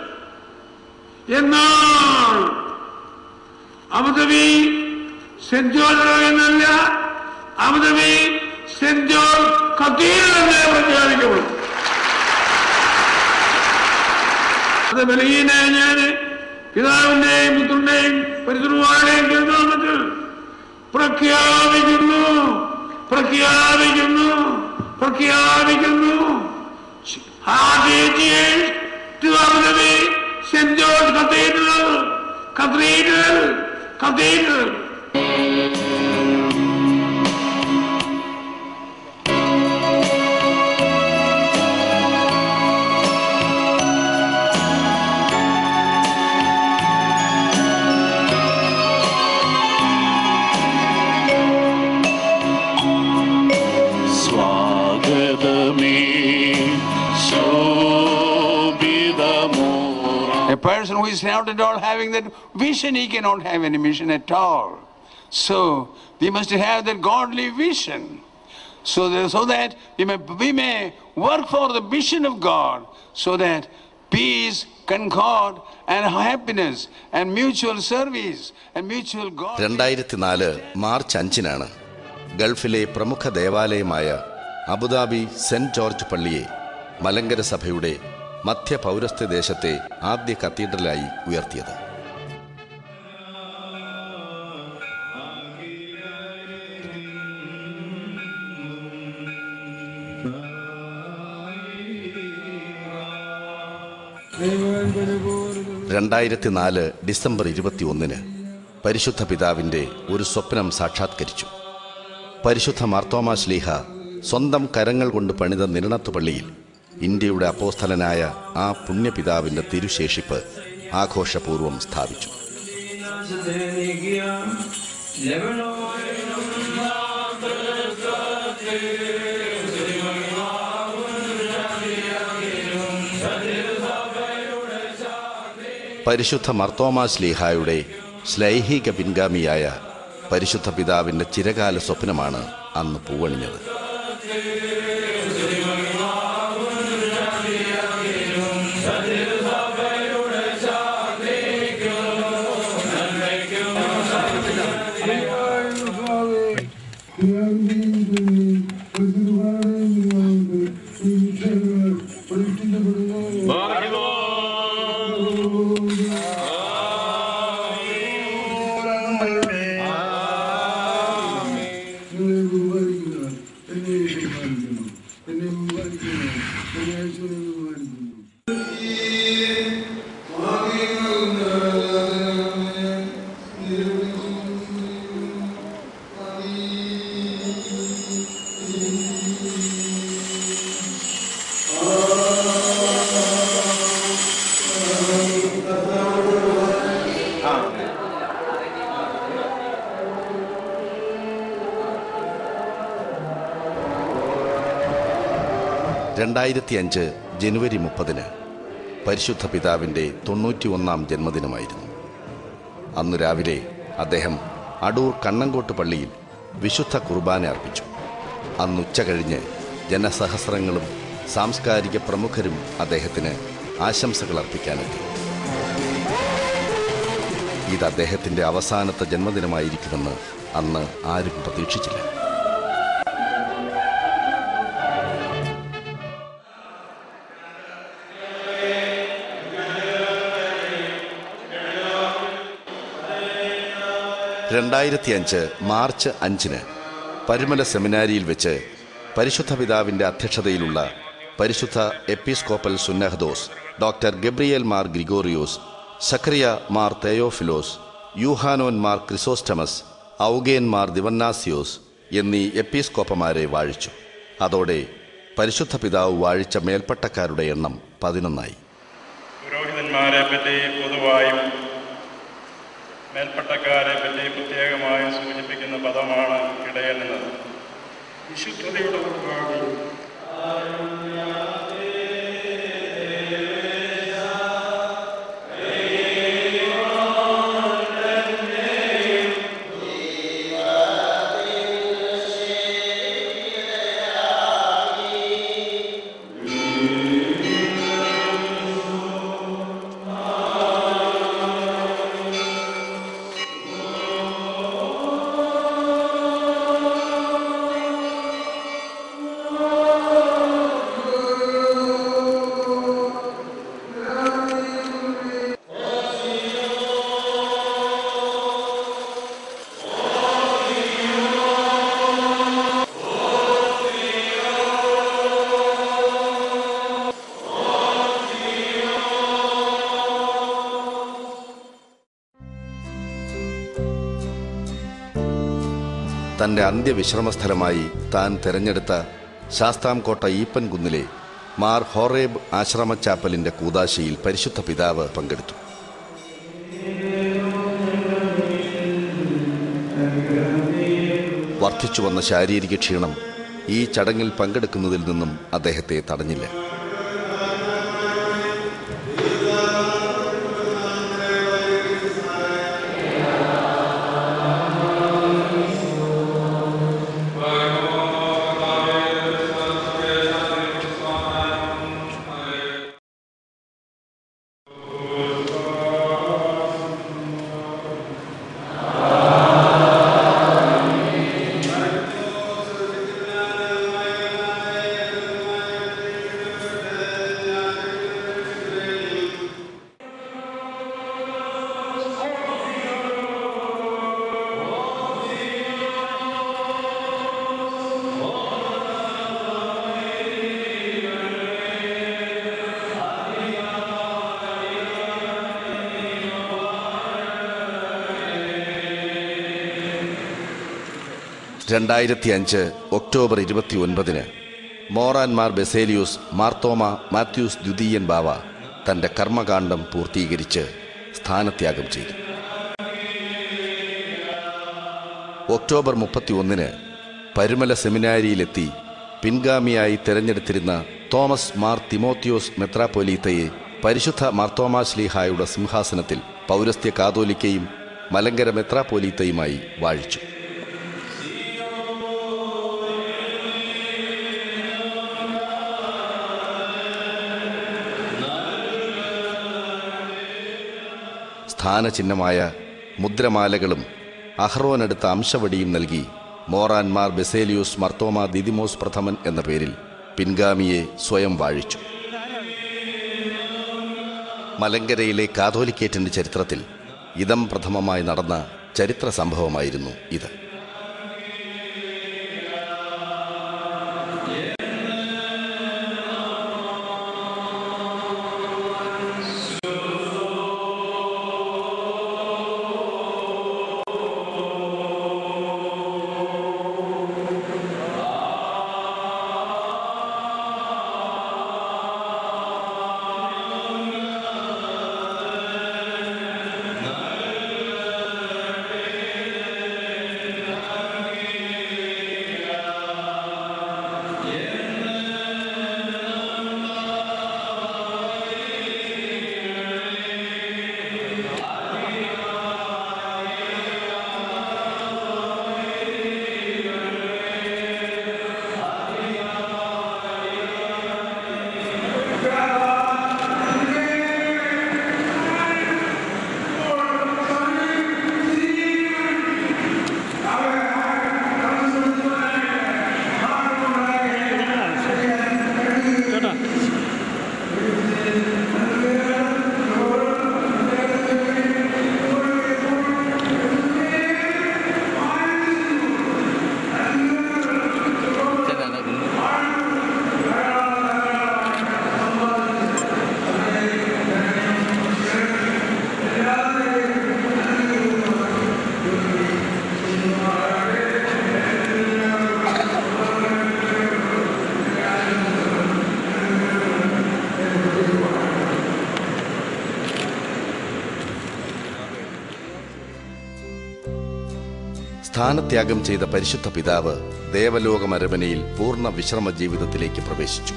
എന്നാൽ അബുദാബി സെന്റ് ജോർജ് എന്നല്ല, അബുദാബി സെന്റ് ജോർജ് കത്തീഡ്രൽ എന്നേ പ്രഖ്യാപിക്കപ്പെടും. അത് ബലഹീനായ ഞാന് പിതാവിന്റെയും പുത്രന്റെയും പരിശുദ്ധന്റെയും തിരുനാമത്തിൽ പ്രഖ്യാപിക്കുന്നു പ്രഖ്യാപിക്കുന്നു പ്രഖ്യാപിക്കുന്നു Saint George cathedral cathedral cathedral A person who is not at all having that vision, he cannot have any mission at all. So we must have that godly vision, so that, so that we may, we may work for the vision of God, so that peace, concord and happiness and mutual service and mutual God. രണ്ടായിരത്തി നാല് March അഞ്ചിനാണ് ഗൾഫിലെ പ്രമുഖ ദേവാലയമായ Abu Dhabi Saint George പള്ളിയെ മലങ്കര സഭയുടെ മധ്യ പൗരസ്ത്യ ദേശത്തെ ആദ്യ കത്തീഡ്രലായി ഉയർത്തിയത്. രണ്ടായിരത്തി നാല് ഡിസംബർ ഇരുപത്തി ഒന്നിന് പരിശുദ്ധ പിതാവിൻ്റെ ഒരു സ്വപ്നം സാക്ഷാത്കരിച്ചു. പരിശുദ്ധ മാർത്തോമാ ശ്ലീഹ സ്വന്തം കരങ്ങൾ കൊണ്ട് പണിത നിരണത്തുപള്ളിയിൽ ഇന്ത്യയുടെ അപ്പോസ്തലനായ ആ പുണ്യപിതാവിൻ്റെ തിരുശേഷിപ്പ് ആഘോഷപൂർവ്വം സ്ഥാപിച്ചു. പരിശുദ്ധ മാർത്തോമാ ശ്ലീഹായുടെ ശ്ലൈഹിക പിൻഗാമിയായ പരിശുദ്ധ പിതാവിൻ്റെ ചിരകാല സ്വപ്നമാണ് അന്ന് പൂവണിഞ്ഞത്. രണ്ടായിരത്തി അഞ്ച് ജനുവരി മുപ്പതിന് പരിശുദ്ധ പിതാവിൻ്റെ തൊണ്ണൂറ്റി ഒന്നാം ജന്മദിനമായിരുന്നു. അന്നു രാവിലെ അദ്ദേഹം അടൂർ കണ്ണങ്കോട്ട് പള്ളിയിൽ വിശുദ്ധ കുർബാന അർപ്പിച്ചു. അന്ന് ഉച്ച കഴിഞ്ഞ് ജനസഹസ്രങ്ങളും സാംസ്കാരിക പ്രമുഖരും അദ്ദേഹത്തിന് ആശംസകൾ അർപ്പിക്കാനെത്തി. ഇത് അദ്ദേഹത്തിൻ്റെ അവസാനത്തെ ജന്മദിനമായിരിക്കുമെന്ന് അന്ന് ആരും പ്രതീക്ഷിച്ചില്ല. രണ്ടായിരത്തി അഞ്ച് മാർച്ച് അഞ്ചിന് പരുമല സെമിനാരിയിൽ വെച്ച് പരിശുദ്ധ പിതാവിൻ്റെ അധ്യക്ഷതയിലുള്ള പരിശുദ്ധ എപ്പിസ്കോപ്പൽ സുന്നഹദോസ് ഡോക്ടർ ഗബ്രിയേൽ മാർ ഗ്രിഗോറിയോസ്, സക്കറിയ മാർ തെയോഫിലോസ്, യൂഹാനോൻ മാർ ക്രിസോസ്റ്റമസ്, ഔഗേൻ മാർ ദിവന്നാസിയോസ് എന്നീ എപ്പിസ്കോപ്പമാരെ വാഴിച്ചു. അതോടെ പരിശുദ്ധ പിതാവ് വാഴിച്ച മേൽപ്പട്ടക്കാരുടെ എണ്ണം പതിനൊന്നായി. പുരോഹിതന്മാരെ പറ്റി പൊതുവായും മേൽപ്പട്ടക്കാരെ പറ്റി പ്രത്യേകമായി സൂചിപ്പിക്കുന്ന പദമാണ് ഇടയൻ എന്നത്. വിശുദ്ധതയുടെ ഉൾപ്പാടി തൻ്റെ അന്ത്യവിശ്രമസ്ഥലമായി താൻ തിരഞ്ഞെടുത്ത ശാസ്താംകോട്ട ഈപ്പൻ കുന്നിലെ മാർ ഹോറേബ് ആശ്രമച്ചാപ്പലിൻ്റെ കൂദാശയിൽ പരിശുദ്ധ പിതാവ് പങ്കെടുത്തു. വർദ്ധിച്ചുവന്ന ശാരീരിക ക്ഷീണം ഈ ചടങ്ങിൽ പങ്കെടുക്കുന്നതിൽ നിന്നും അദ്ദേഹത്തെ തടഞ്ഞില്ല. രണ്ടായിരത്തി അഞ്ച് ഒക്ടോബർ ഇരുപത്തി ഒൻപതിന് മോറാൻമാർ ബെസേലിയൂസ് മാർത്തോമ മാത്യൂസ് ദ്വിതീയൻ ബാവ തൻ്റെ കർമ്മകാണ്ഡം പൂർത്തീകരിച്ച് സ്ഥാനത്യാഗം ചെയ്തു. ഒക്ടോബർ മുപ്പത്തി ഒന്നിന് പരുമല സെമിനാരിയിലെത്തി പിൻഗാമിയായി തെരഞ്ഞെടുത്തിരുന്ന തോമസ് മാർ തിമോത്തിയോസ് മെത്രാപ്പൊലീത്തയെ പരിശുദ്ധ മാർത്തോമാ ശ്ലീഹായുടെ സിംഹാസനത്തിൽ പൗരസ്ത്യ കാതോലിക്കയും മലങ്കര മെത്രാപ്പൊലീത്തയുമായി വാഴിച്ചു. സ്ഥാനചിഹ്നമായ മുദ്രമാലകളും അഹ്റോനെടുത്ത അംശവടിയും നൽകി മോറാൻമാർ ബെസേലിയൂസ് മർത്തോമ ദിദിമോസ് പ്രഥമൻ എന്ന പേരിൽ പിൻഗാമിയെ സ്വയം വാഴിച്ചു. മലങ്കരയിലെ കാതോലിക്കേറ്റിന്റെ ചരിത്രത്തിൽ ഇതം പ്രഥമമായി നടന്ന ചരിത്ര സംഭവമായിരുന്നു ഇത്. സ്ഥാനത്യാഗം ചെയ്ത പരിശുദ്ധ പിതാവ് ദേവലോകമരമനയിൽ പൂർണ്ണ വിശ്രമ ജീവിതത്തിലേക്ക് പ്രവേശിച്ചു.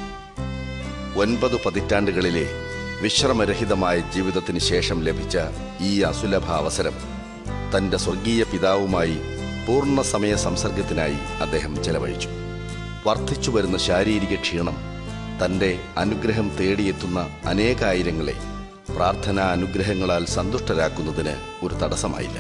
ഒൻപത് പതിറ്റാണ്ടുകളിലെ വിശ്രമരഹിതമായ ജീവിതത്തിന് ശേഷം ലഭിച്ച ഈ അസുലഭ അവസരം തൻ്റെ സ്വർഗീയ പിതാവുമായി പൂർണ്ണ സമയ സംസർഗത്തിനായി അദ്ദേഹം ചെലവഴിച്ചു. വർദ്ധിച്ചു വരുന്ന ശാരീരിക ക്ഷീണം തൻ്റെ അനുഗ്രഹം തേടിയെത്തുന്ന അനേകായിരങ്ങളെ പ്രാർത്ഥനാ അനുഗ്രഹങ്ങളാൽ സന്തുഷ്ടരാക്കുന്നതിന് ഒരു തടസ്സമായില്ല.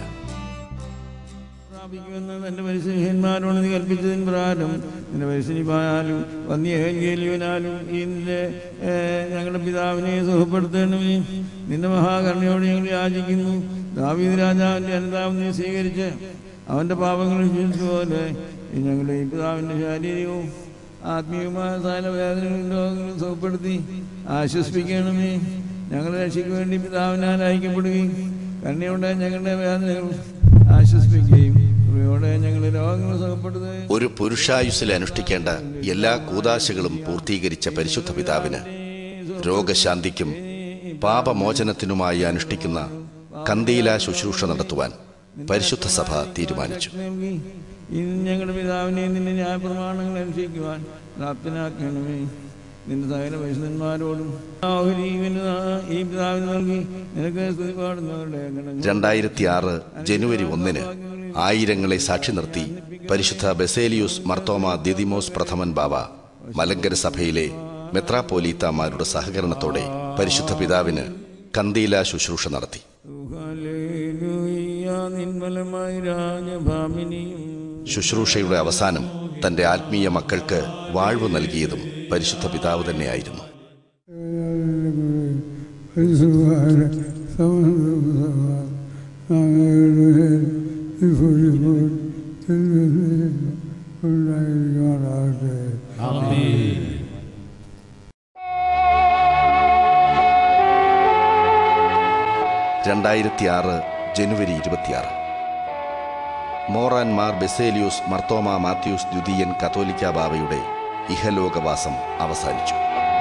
തന്റെ പരിശുദ്ധന്മാരോട് നീ കൽപ്പിച്ചതിന് പ്രകാരം നിന്റെ പരിശുദ്ധിയാലും വന്യഹേലിയനാലും ഈ നിന്റെ ഞങ്ങളുടെ പിതാവിനെ സുഖപ്പെടുത്തണമേ. നിന്റെ മഹാകരുണയോട് ഞങ്ങൾ യാചിക്കുന്നു. ദാവീദ് രാജാവിന്റെ അനുതാപം നീ സ്വീകരിച്ച് അവന്റെ പാപങ്ങൾ പോലെ ഞങ്ങളുടെ ഈ പിതാവിന്റെ ശാരീരികവും ആത്മീയവുമായ സകല വേദനകളും രോഗങ്ങളും സുഖപ്പെടുത്തി ആശ്വസിപ്പിക്കണമേ. ഞങ്ങളുടെ രക്ഷയ്ക്ക് വേണ്ടി പിതാവിനാൽ അയക്കപ്പെടുകയും കരുണയോടെ ഞങ്ങളുടെ വേദനകൾ ആശ്വസിപ്പിക്കുകയും ഞങ്ങളുടെ രോഗങ്ങൾ സുഖപ്പെടുത്തുകയും. ഒരു പുരുഷായുസ്സിൽ അനുഷ്ഠിക്കേണ്ട എല്ലാ കൂദാശകളും പൂർത്തീകരിച്ച പരിശുദ്ധ പിതാവിന് രോഗശാന്തിക്കും പാപമോചനത്തിനുമായി അനുഷ്ഠിക്കുന്ന കന്തീല ശുശ്രൂഷ നടത്തുവാൻ പരിശുദ്ധ സഭ തീരുമാനിച്ചു. ഞങ്ങളുടെ പിതാവിനെ നിന്റെ ന്യായപ്രമാണങ്ങൾ അനുഷ്ഠിക്കുവാൻ പ്രാപ്തനാക്കണമേ. നിന്റെ സകല പരിശുദ്ധന്മാരോടും ഈ പിതാവിന് നൽകി നിനക്ക് സ്തുതി പാടുന്നവരുടെ. രണ്ടായിരത്തി ആറ് ജനുവരി ഒന്നിന് ആയിരങ്ങളെ സാക്ഷി നിർത്തി പരിശുദ്ധ ബെസേലിയൂസ് മർത്തോമ ദിദിമോസ് പ്രഥമൻ ബാവ മലങ്കര സഭയിലെ മെത്രാപ്പോലീത്താമാരുടെ സഹകരണത്തോടെ പരിശുദ്ധ പിതാവിന് കന്തീല ശുശ്രൂഷ നടത്തി. ശുശ്രൂഷയുടെ അവസാനം തന്റെ ആത്മീയ മക്കൾക്ക് വാഴ്വ് നൽകിയതും പരിശുദ്ധ പിതാവ് തന്നെയായിരുന്നു. രണ്ടായിരത്തി ആറ് ജനുവരി ഇരുപത്തിയാറ് മോറാൻ മാർ ബെസേലിയൂസ് മർത്തോമ മാത്യൂസ് ദ്വിതീയൻ കത്തോലിക്ക ബാവയുടെ ഇഹലോകവാസം അവസാനിച്ചു.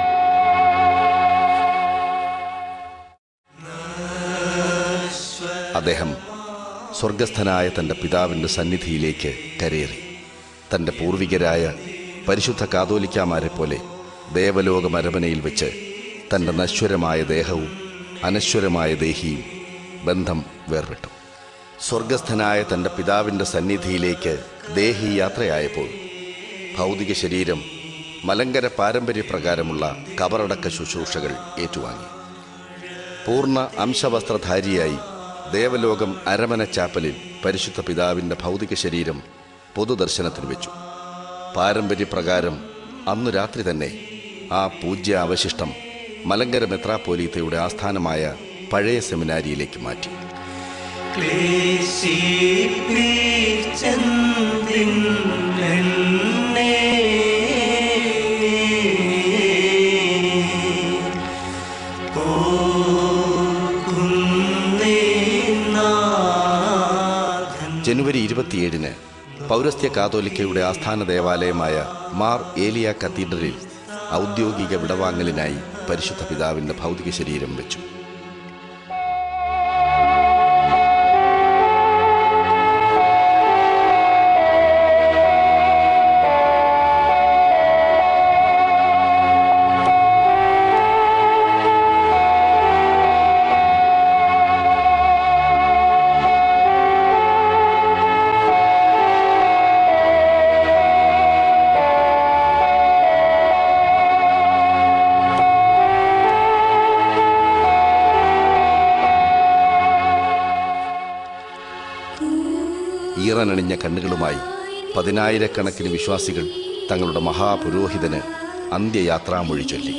അദ്ദേഹം സ്വർഗസ്ഥനായ തൻ്റെ പിതാവിൻ്റെ സന്നിധിയിലേക്ക് കരേറി. തൻ്റെ പൂർവികരായ പരിശുദ്ധ കാതോലിക്കാമാരെ പോലെ ദേവലോകമരമനയിൽ വെച്ച് തൻ്റെ നശ്വരമായ ദേഹവും അനശ്വരമായ ദേഹിയും ബന്ധം വേർപെട്ടു. സ്വർഗസ്ഥനായ തൻ്റെ പിതാവിൻ്റെ സന്നിധിയിലേക്ക് ദേഹി യാത്രയായപ്പോൾ ഭൗതിക ശരീരം മലങ്കര പാരമ്പര്യപ്രകാരമുള്ള കബറടക്ക ശുശ്രൂഷകൾ ഏറ്റുവാങ്ങി. പൂർണ്ണ അംശവസ്ത്രധാരിയായി ദേവലോകം അരമന ചാപ്പലിൽ പരിശുദ്ധ പിതാവിൻ്റെ ഭൗതിക ശരീരം പൊതുദർശനത്തിന് വെച്ചു. പാരമ്പര്യപ്രകാരം അന്നു രാത്രി തന്നെ ആ പൂജ്യ അവശിഷ്ടം മലങ്കര മെത്രാപ്പോലീത്തയുടെ ആസ്ഥാനമായ പഴയ സെമിനാരിയിലേക്ക് മാറ്റി. ജനുവരി ഇരുപത്തിയേഴിന് പൗരസ്ത്യ കാതോലിക്കയുടെ ആസ്ഥാന ദേവാലയമായ മാർ ഏലിയ കത്തീഡ്രലിൽ ഔദ്യോഗിക വിടവാങ്ങലിനായി പരിശുദ്ധ പിതാവിൻ്റെ ഭൗതിക ശരീരം വെച്ചു. ഈറനണിഞ്ഞ കണ്ണുകളുമായി പതിനായിരക്കണക്കിന് വിശ്വാസികൾ തങ്ങളുടെ മഹാപുരോഹിതന് അന്ത്യയാത്രാമൊഴി ചൊല്ലി.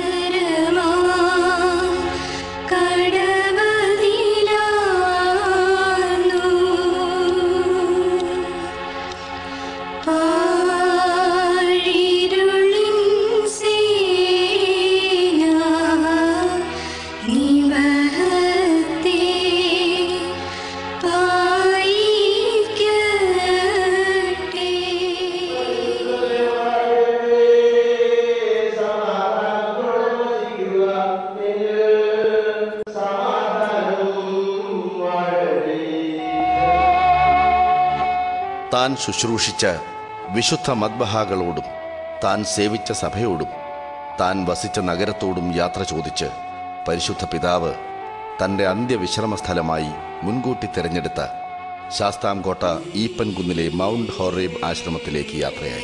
താൻ ശുശ്രൂഷിച്ച വിശുദ്ധ മദ്ബഹാകളോടും താൻ സേവിച്ച സഭയോടും താൻ വസിച്ച നഗരത്തോടും യാത്ര ചോദിച്ച് പരിശുദ്ധ പിതാവ് തൻ്റെ അന്ത്യവിശ്രമ സ്ഥലമായി മുൻകൂട്ടി തിരഞ്ഞെടുത്ത ശാസ്താംകോട്ട ഈപ്പൻകുന്നിലെ മൗണ്ട് ഹോറേബ് ആശ്രമത്തിലേക്ക് യാത്രയായി.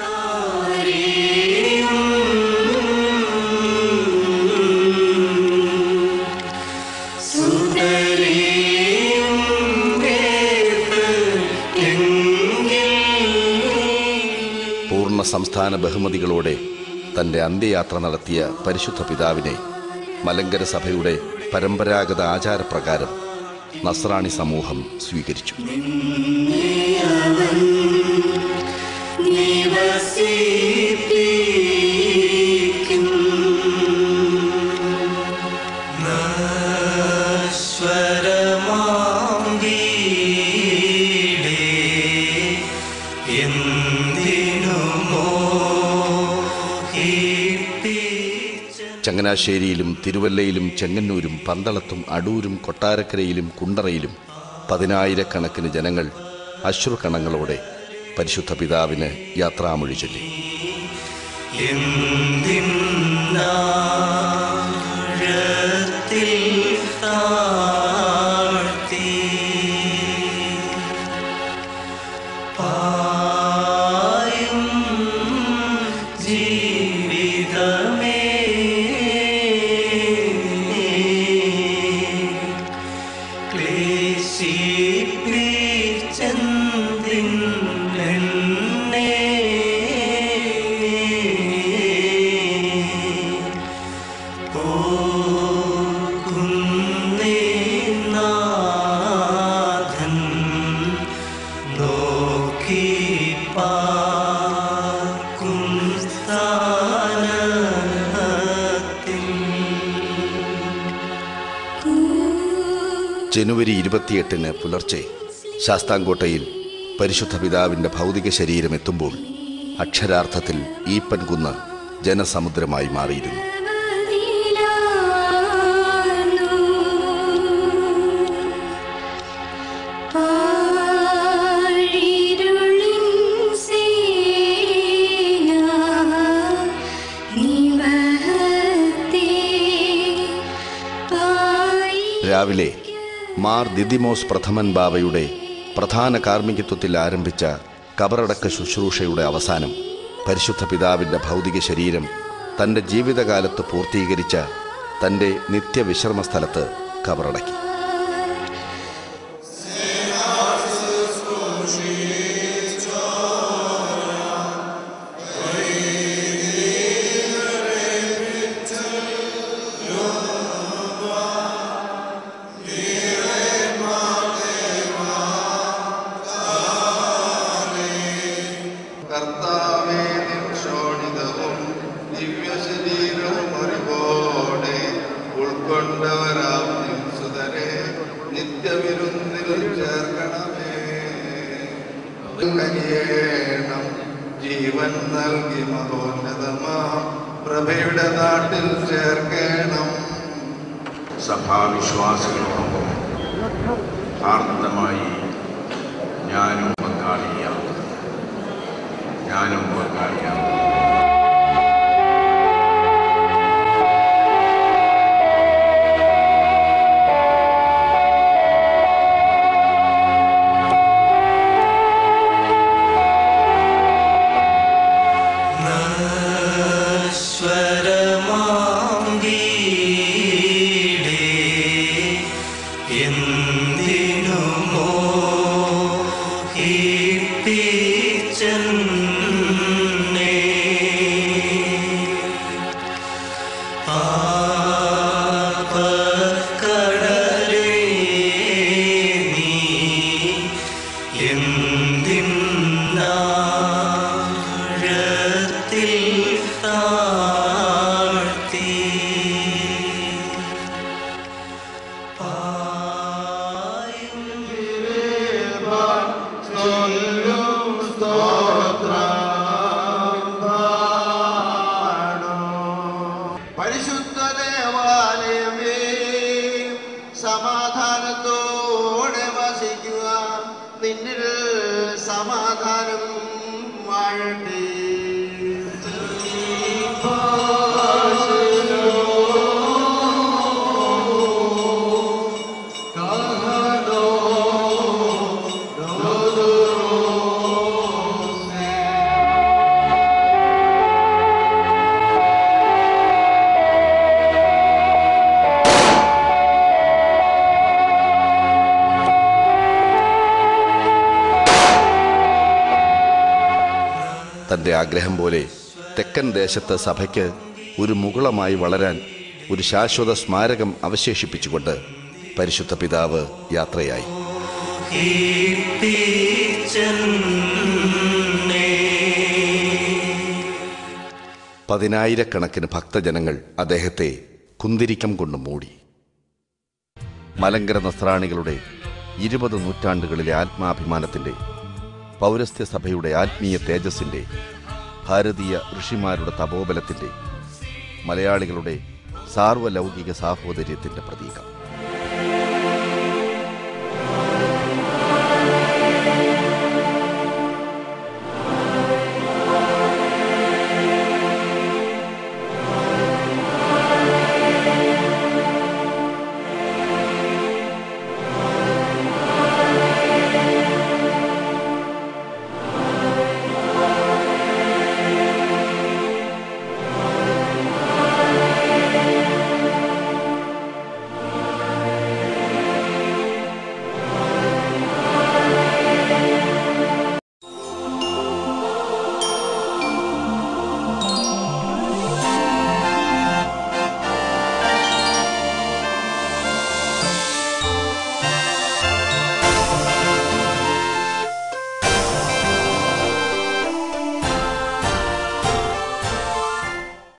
പൂർണ്ണ സംസ്ഥാന ബഹുമതികളോടെ തൻ്റെ അന്ത്യയാത്ര നടത്തിയ പരിശുദ്ധ പിതാവിനെ മലങ്കര സഭയുടെ പരമ്പരാഗത ആചാരപ്രകാരം നസ്രാണി സമൂഹം സ്വീകരിച്ചു. ചങ്ങനാശ്ശേരിയിലും തിരുവല്ലയിലും ചെങ്ങന്നൂരും പന്തളത്തും അടൂരും കൊട്ടാരക്കരയിലും കുണ്ടറയിലും പതിനായിരക്കണക്കിന് ജനങ്ങൾ അശ്രുകണങ്ങളോടെ പരിശുദ്ധ പിതാവിന് യാത്രാമൊഴി ചൊല്ലി. ജനുവരി ഇരുപത്തിയെട്ടിന് പുലർച്ചെ ശാസ്താംകോട്ടയിൽ പരിശുദ്ധ പിതാവിൻ്റെ ഭൗതിക ശരീരം എത്തുമ്പോൾ അക്ഷരാർത്ഥത്തിൽ ഈപ്പൻകുന്ന് ജനസമുദ്രമായി മാറിയിരുന്നു. രാവിലെ മാർ ദിദിമോസ് പ്രഥമൻ ബാവയുടെ പ്രധാന കാർമ്മികത്വത്തിൽ ആരംഭിച്ച കബറടക്ക ശുശ്രൂഷയുടെ അവസാനം പരിശുദ്ധ പിതാവിൻ്റെ ഭൗതിക ശരീരം തൻ്റെ ജീവിതകാലത്ത് പൂർത്തീകരിച്ച തൻ്റെ നിത്യവിശ്രമ സ്ഥലത്ത് കബറടക്കി. ജീവൻ നൽകി മഹോന്നതമാ പ്രഭയുടെ നാട്ടിൽ ചേർക്കണം. സഭാവിശ്വാസികളോടൊപ്പം ആർദ്രമായി ഞാനും പങ്കാളിയാകും ഞാനും പങ്കാളിയാകും പരിശുദ്ധ ദേവാലയമേ, സമാധാനത്തോടെ വസിക്കുക. നിന്നിൽ സമാധാനം വാഴട്ടെ. തൻ്റെ ആഗ്രഹം പോലെ തെക്കൻ ദേശത്ത് സഭയ്ക്ക് ഒരു മുകുളമായി വളരാൻ ഒരു ശാശ്വത സ്മാരകം അവശേഷിപ്പിച്ചുകൊണ്ട് പരിശുദ്ധ പിതാവ് യാത്രയായി. പതിനായിരക്കണക്കിന് ഭക്തജനങ്ങൾ അദ്ദേഹത്തെ കുന്തിരിക്കം കൊണ്ട് മൂടി. മലങ്കര നസ്രാണികളുടെ ഇരുപത് നൂറ്റാണ്ടുകളിലെ ആത്മാഭിമാനത്തിൻ്റെ, പൗരസ്ത്യ സഭയുടെ ആത്മീയ തേജസ്സിൻ്റെ, ഭാരതീയ ഋഷിമാരുടെ തപോബലത്തിൻ്റെ, മലയാളികളുടെ സാർവലൗകിക സാഹോദര്യത്തിൻ്റെ പ്രതീകം.